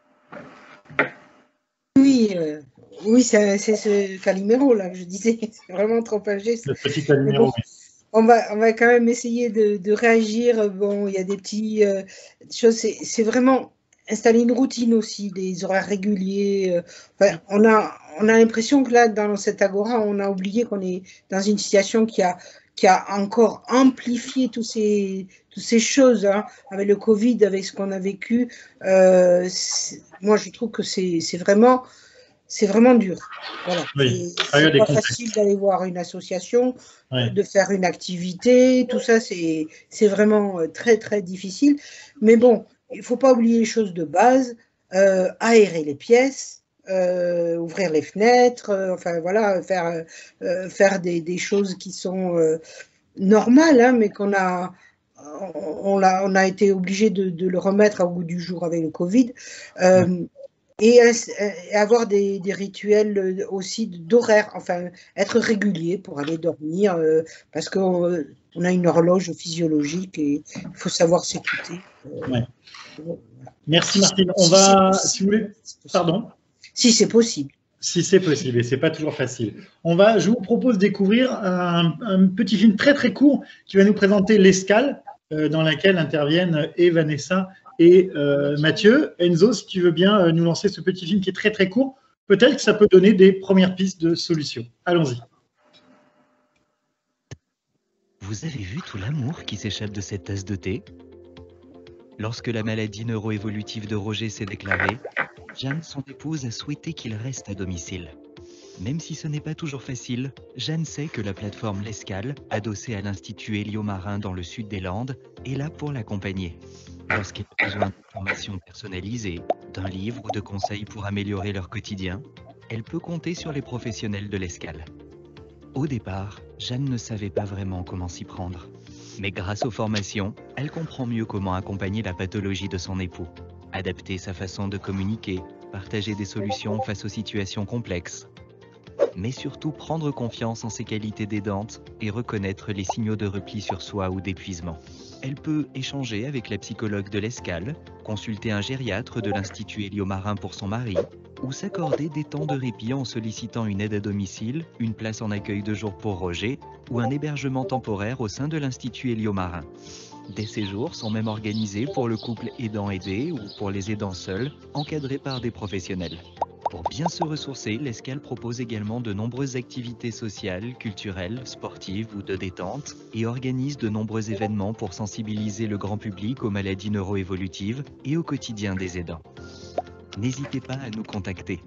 Speaker 5: Oui, c'est ce Calimero là que je disais. C'est vraiment trop âgé.
Speaker 2: Le petit Calimero,
Speaker 5: bon, oui. On va quand même essayer de réagir. Bon, il y a des petites choses. C'est vraiment installer une routine aussi, des horaires réguliers. Enfin, on a l'impression que là, dans cette agora, on a oublié qu'on est dans une situation qui a encore amplifié toutes ces choses, hein, avec le Covid, avec ce qu'on a vécu. Moi, je trouve que c'est vraiment dur. Voilà.
Speaker 2: Oui.
Speaker 5: C'est pas facile d'aller voir une association, de faire une activité, tout ça, c'est vraiment très, très difficile. Mais bon, il ne faut pas oublier les choses de base, aérer les pièces, ouvrir les fenêtres, enfin voilà, faire des choses qui sont normales, hein, mais qu'on a on a été obligé de le remettre au goût du jour avec le Covid. Et avoir des rituels aussi d'horaire, enfin être régulier pour aller dormir, parce qu'on a une horloge physiologique et il faut savoir s'écouter.
Speaker 2: Ouais. Merci Martine. On va, si vous voulez, pardon.
Speaker 5: Si c'est possible.
Speaker 2: Si c'est possible, et c'est pas toujours facile. Je vous propose de découvrir un petit film très très court qui va nous présenter l'escale, dans laquelle interviennent et Vanessa et Mathieu. Enzo, si tu veux bien nous lancer ce petit film qui est très très court, peut-être que ça peut donner des premières pistes de solutions. Allons-y.
Speaker 13: Vous avez vu tout l'amour qui s'échappe de cette tasse de thé? Lorsque la maladie neuroévolutive de Roger s'est déclarée, Jeanne, son épouse, a souhaité qu'il reste à domicile. Même si ce n'est pas toujours facile, Jeanne sait que la plateforme L'Escale, adossée à l'Institut Héliomarin dans le sud des Landes, est là pour l'accompagner. Lorsqu'elle a besoin d'informations personnalisées, d'un livre ou de conseils pour améliorer leur quotidien, elle peut compter sur les professionnels de l'Escale. Au départ, Jeanne ne savait pas vraiment comment s'y prendre. Mais grâce aux formations, elle comprend mieux comment accompagner la pathologie de son époux, adapter sa façon de communiquer, partager des solutions face aux situations complexes, mais surtout prendre confiance en ses qualités d'aidante et reconnaître les signaux de repli sur soi ou d'épuisement. Elle peut échanger avec la psychologue de l'Escale, consulter un gériatre de l'Institut Héliomarin pour son mari, ou s'accorder des temps de répit en sollicitant une aide à domicile, une place en accueil de jour pour Roger, ou un hébergement temporaire au sein de l'Institut Héliomarin. Des séjours sont même organisés pour le couple aidant-aidé ou pour les aidants seuls, encadrés par des professionnels. Pour bien se ressourcer, l'Escale propose également de nombreuses activités sociales, culturelles, sportives ou de détente et organise de nombreux événements pour sensibiliser le grand public aux maladies neuroévolutives et au quotidien des aidants. N'hésitez pas à nous contacter.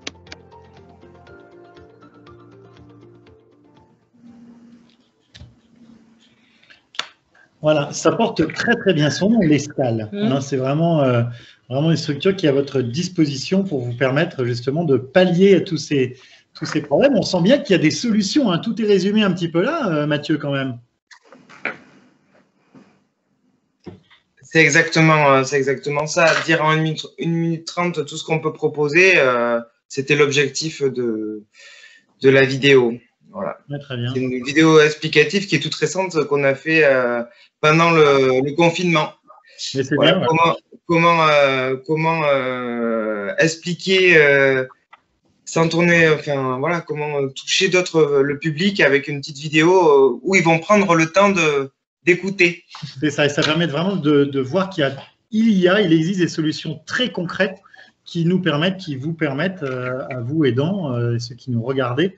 Speaker 2: Voilà, ça porte très très bien son nom, l'Escale. C'est vraiment une structure qui est à votre disposition pour vous permettre justement de pallier à tous ces problèmes. On sent bien qu'il y a des solutions, hein. Tout est résumé un petit peu là, Mathieu, quand même.
Speaker 9: C'est exactement ça. Dire en 1 minute 30 tout ce qu'on peut proposer, c'était l'objectif de la vidéo. Voilà.
Speaker 2: Ouais, très bien.
Speaker 9: C'est une vidéo explicative qui est toute récente qu'on a fait pendant le confinement.
Speaker 2: Mais c'est
Speaker 9: voilà,
Speaker 2: bien.
Speaker 9: Comment expliquer sans tourner, enfin voilà, comment toucher le public avec une petite vidéo où ils vont prendre le temps d'écouter.
Speaker 2: C'est ça, et ça permet vraiment de voir il existe des solutions très concrètes qui vous permettent à vous aidants, ceux qui nous regardez,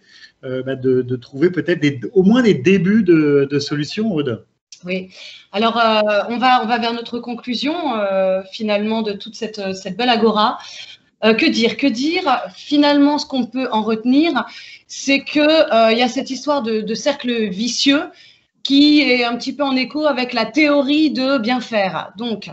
Speaker 2: de trouver peut-être au moins des débuts de solutions, Aude.
Speaker 7: Oui, alors on va vers notre conclusion finalement de toute cette belle agora. Que dire? Finalement, ce qu'on peut en retenir, c'est qu'il y a cette histoire de cercle vicieux qui est un petit peu en écho avec la théorie de bien faire. Donc,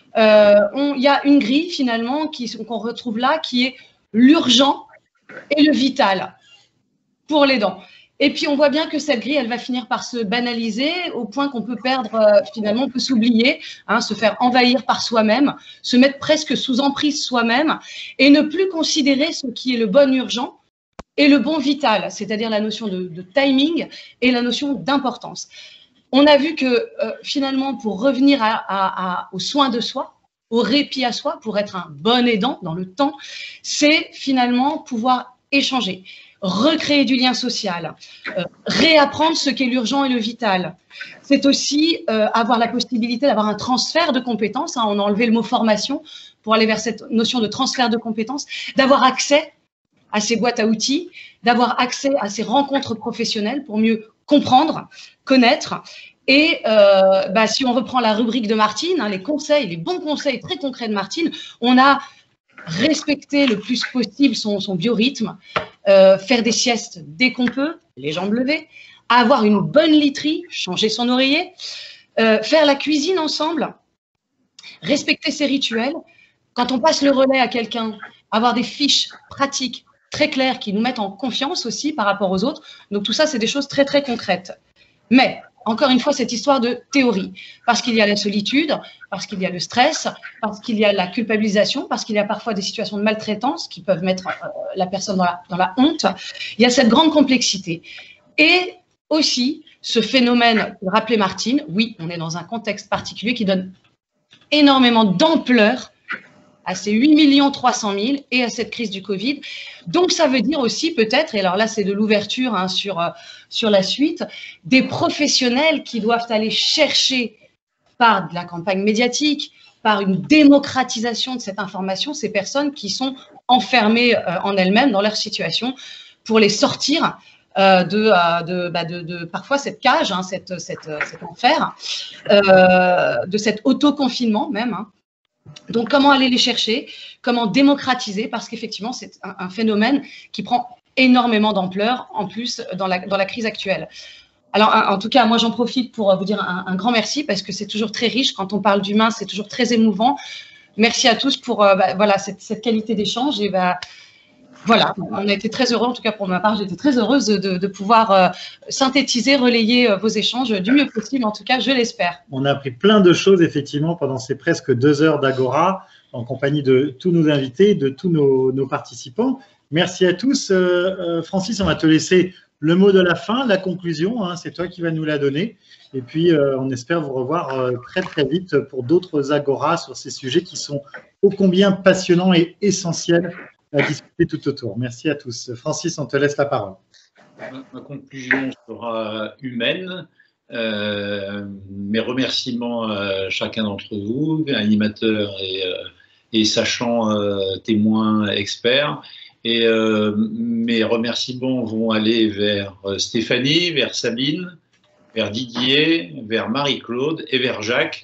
Speaker 7: il y a une grille finalement qu'on retrouve là qui est l'urgent et le vital pour l'aidant. Et puis on voit bien que cette grille, elle va finir par se banaliser au point qu'on peut perdre, finalement, on peut s'oublier, hein, se faire envahir par soi-même, se mettre presque sous emprise soi-même et ne plus considérer ce qui est le bon urgent et le bon vital, c'est-à-dire la notion de timing et la notion d'importance. On a vu que finalement, pour revenir aux soins de soi, au répit à soi, pour être un bon aidant dans le temps, c'est finalement pouvoir échanger, recréer du lien social, réapprendre ce qu'est l'urgent et le vital. C'est aussi avoir la possibilité d'avoir un transfert de compétences, hein, on a enlevé le mot formation pour aller vers cette notion de transfert de compétences, d'avoir accès à ces boîtes à outils, d'avoir accès à ces rencontres professionnelles pour mieux comprendre, connaître. Et si on reprend la rubrique de Martine, hein, les bons conseils très concrets de Martine, on a respecté le plus possible son biorhythme, faire des siestes dès qu'on peut, les jambes levées, avoir une bonne literie, changer son oreiller, faire la cuisine ensemble, respecter ses rituels. Quand on passe le relais à quelqu'un, avoir des fiches pratiques très claires qui nous mettent en confiance aussi par rapport aux autres. Donc tout ça, c'est des choses très, très concrètes. Mais encore une fois, cette histoire de théorie. Parce qu'il y a la solitude, parce qu'il y a le stress, parce qu'il y a la culpabilisation, parce qu'il y a parfois des situations de maltraitance qui peuvent mettre la personne dans la honte. Il y a cette grande complexité. Et aussi, ce phénomène, rappelait Martine, oui, on est dans un contexte particulier qui donne énormément d'ampleur à ces 8 300 000 et à cette crise du Covid. Donc, ça veut dire aussi peut-être, et alors là, c'est de l'ouverture hein, sur la suite, des professionnels qui doivent aller chercher par de la campagne médiatique, par une démocratisation de cette information, ces personnes qui sont enfermées en elles-mêmes, dans leur situation, pour les sortir de parfois cette cage, hein, cet enfer, de cet autoconfinement même, hein. Donc, comment aller les chercher, comment démocratiser, parce qu'effectivement, c'est un phénomène qui prend énormément d'ampleur, en plus, dans la crise actuelle. Alors, en tout cas, moi, j'en profite pour vous dire un grand merci, parce que c'est toujours très riche. Quand on parle d'humain, c'est toujours très émouvant. Merci à tous pour voilà, cette qualité d'échange. Et voilà, on a été très heureux, en tout cas pour ma part, j'étais très heureuse de pouvoir synthétiser, relayer vos échanges du mieux possible, en tout cas, je l'espère.
Speaker 2: On a appris plein de choses, effectivement, pendant ces presque 2 heures d'Agora, en compagnie de tous nos invités, de tous nos participants. Merci à tous. Francis, on va te laisser le mot de la fin, la conclusion, hein, c'est toi qui vas nous la donner. Et puis, on espère vous revoir très, très vite pour d'autres Agoras sur ces sujets qui sont ô combien passionnants et essentiels à discuter tout autour. Merci à tous. Francis, on te laisse la parole.
Speaker 1: Ma conclusion sera humaine. Mes remerciements à chacun d'entre vous, animateurs et sachants témoins experts. Et mes remerciements vont aller vers Stéphanie, vers Sabine, vers Didier, vers Marie-Claude et vers Jacques.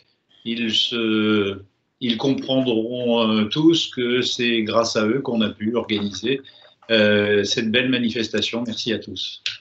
Speaker 1: Ils comprendront tous que c'est grâce à eux qu'on a pu organiser cette belle manifestation. Merci à tous.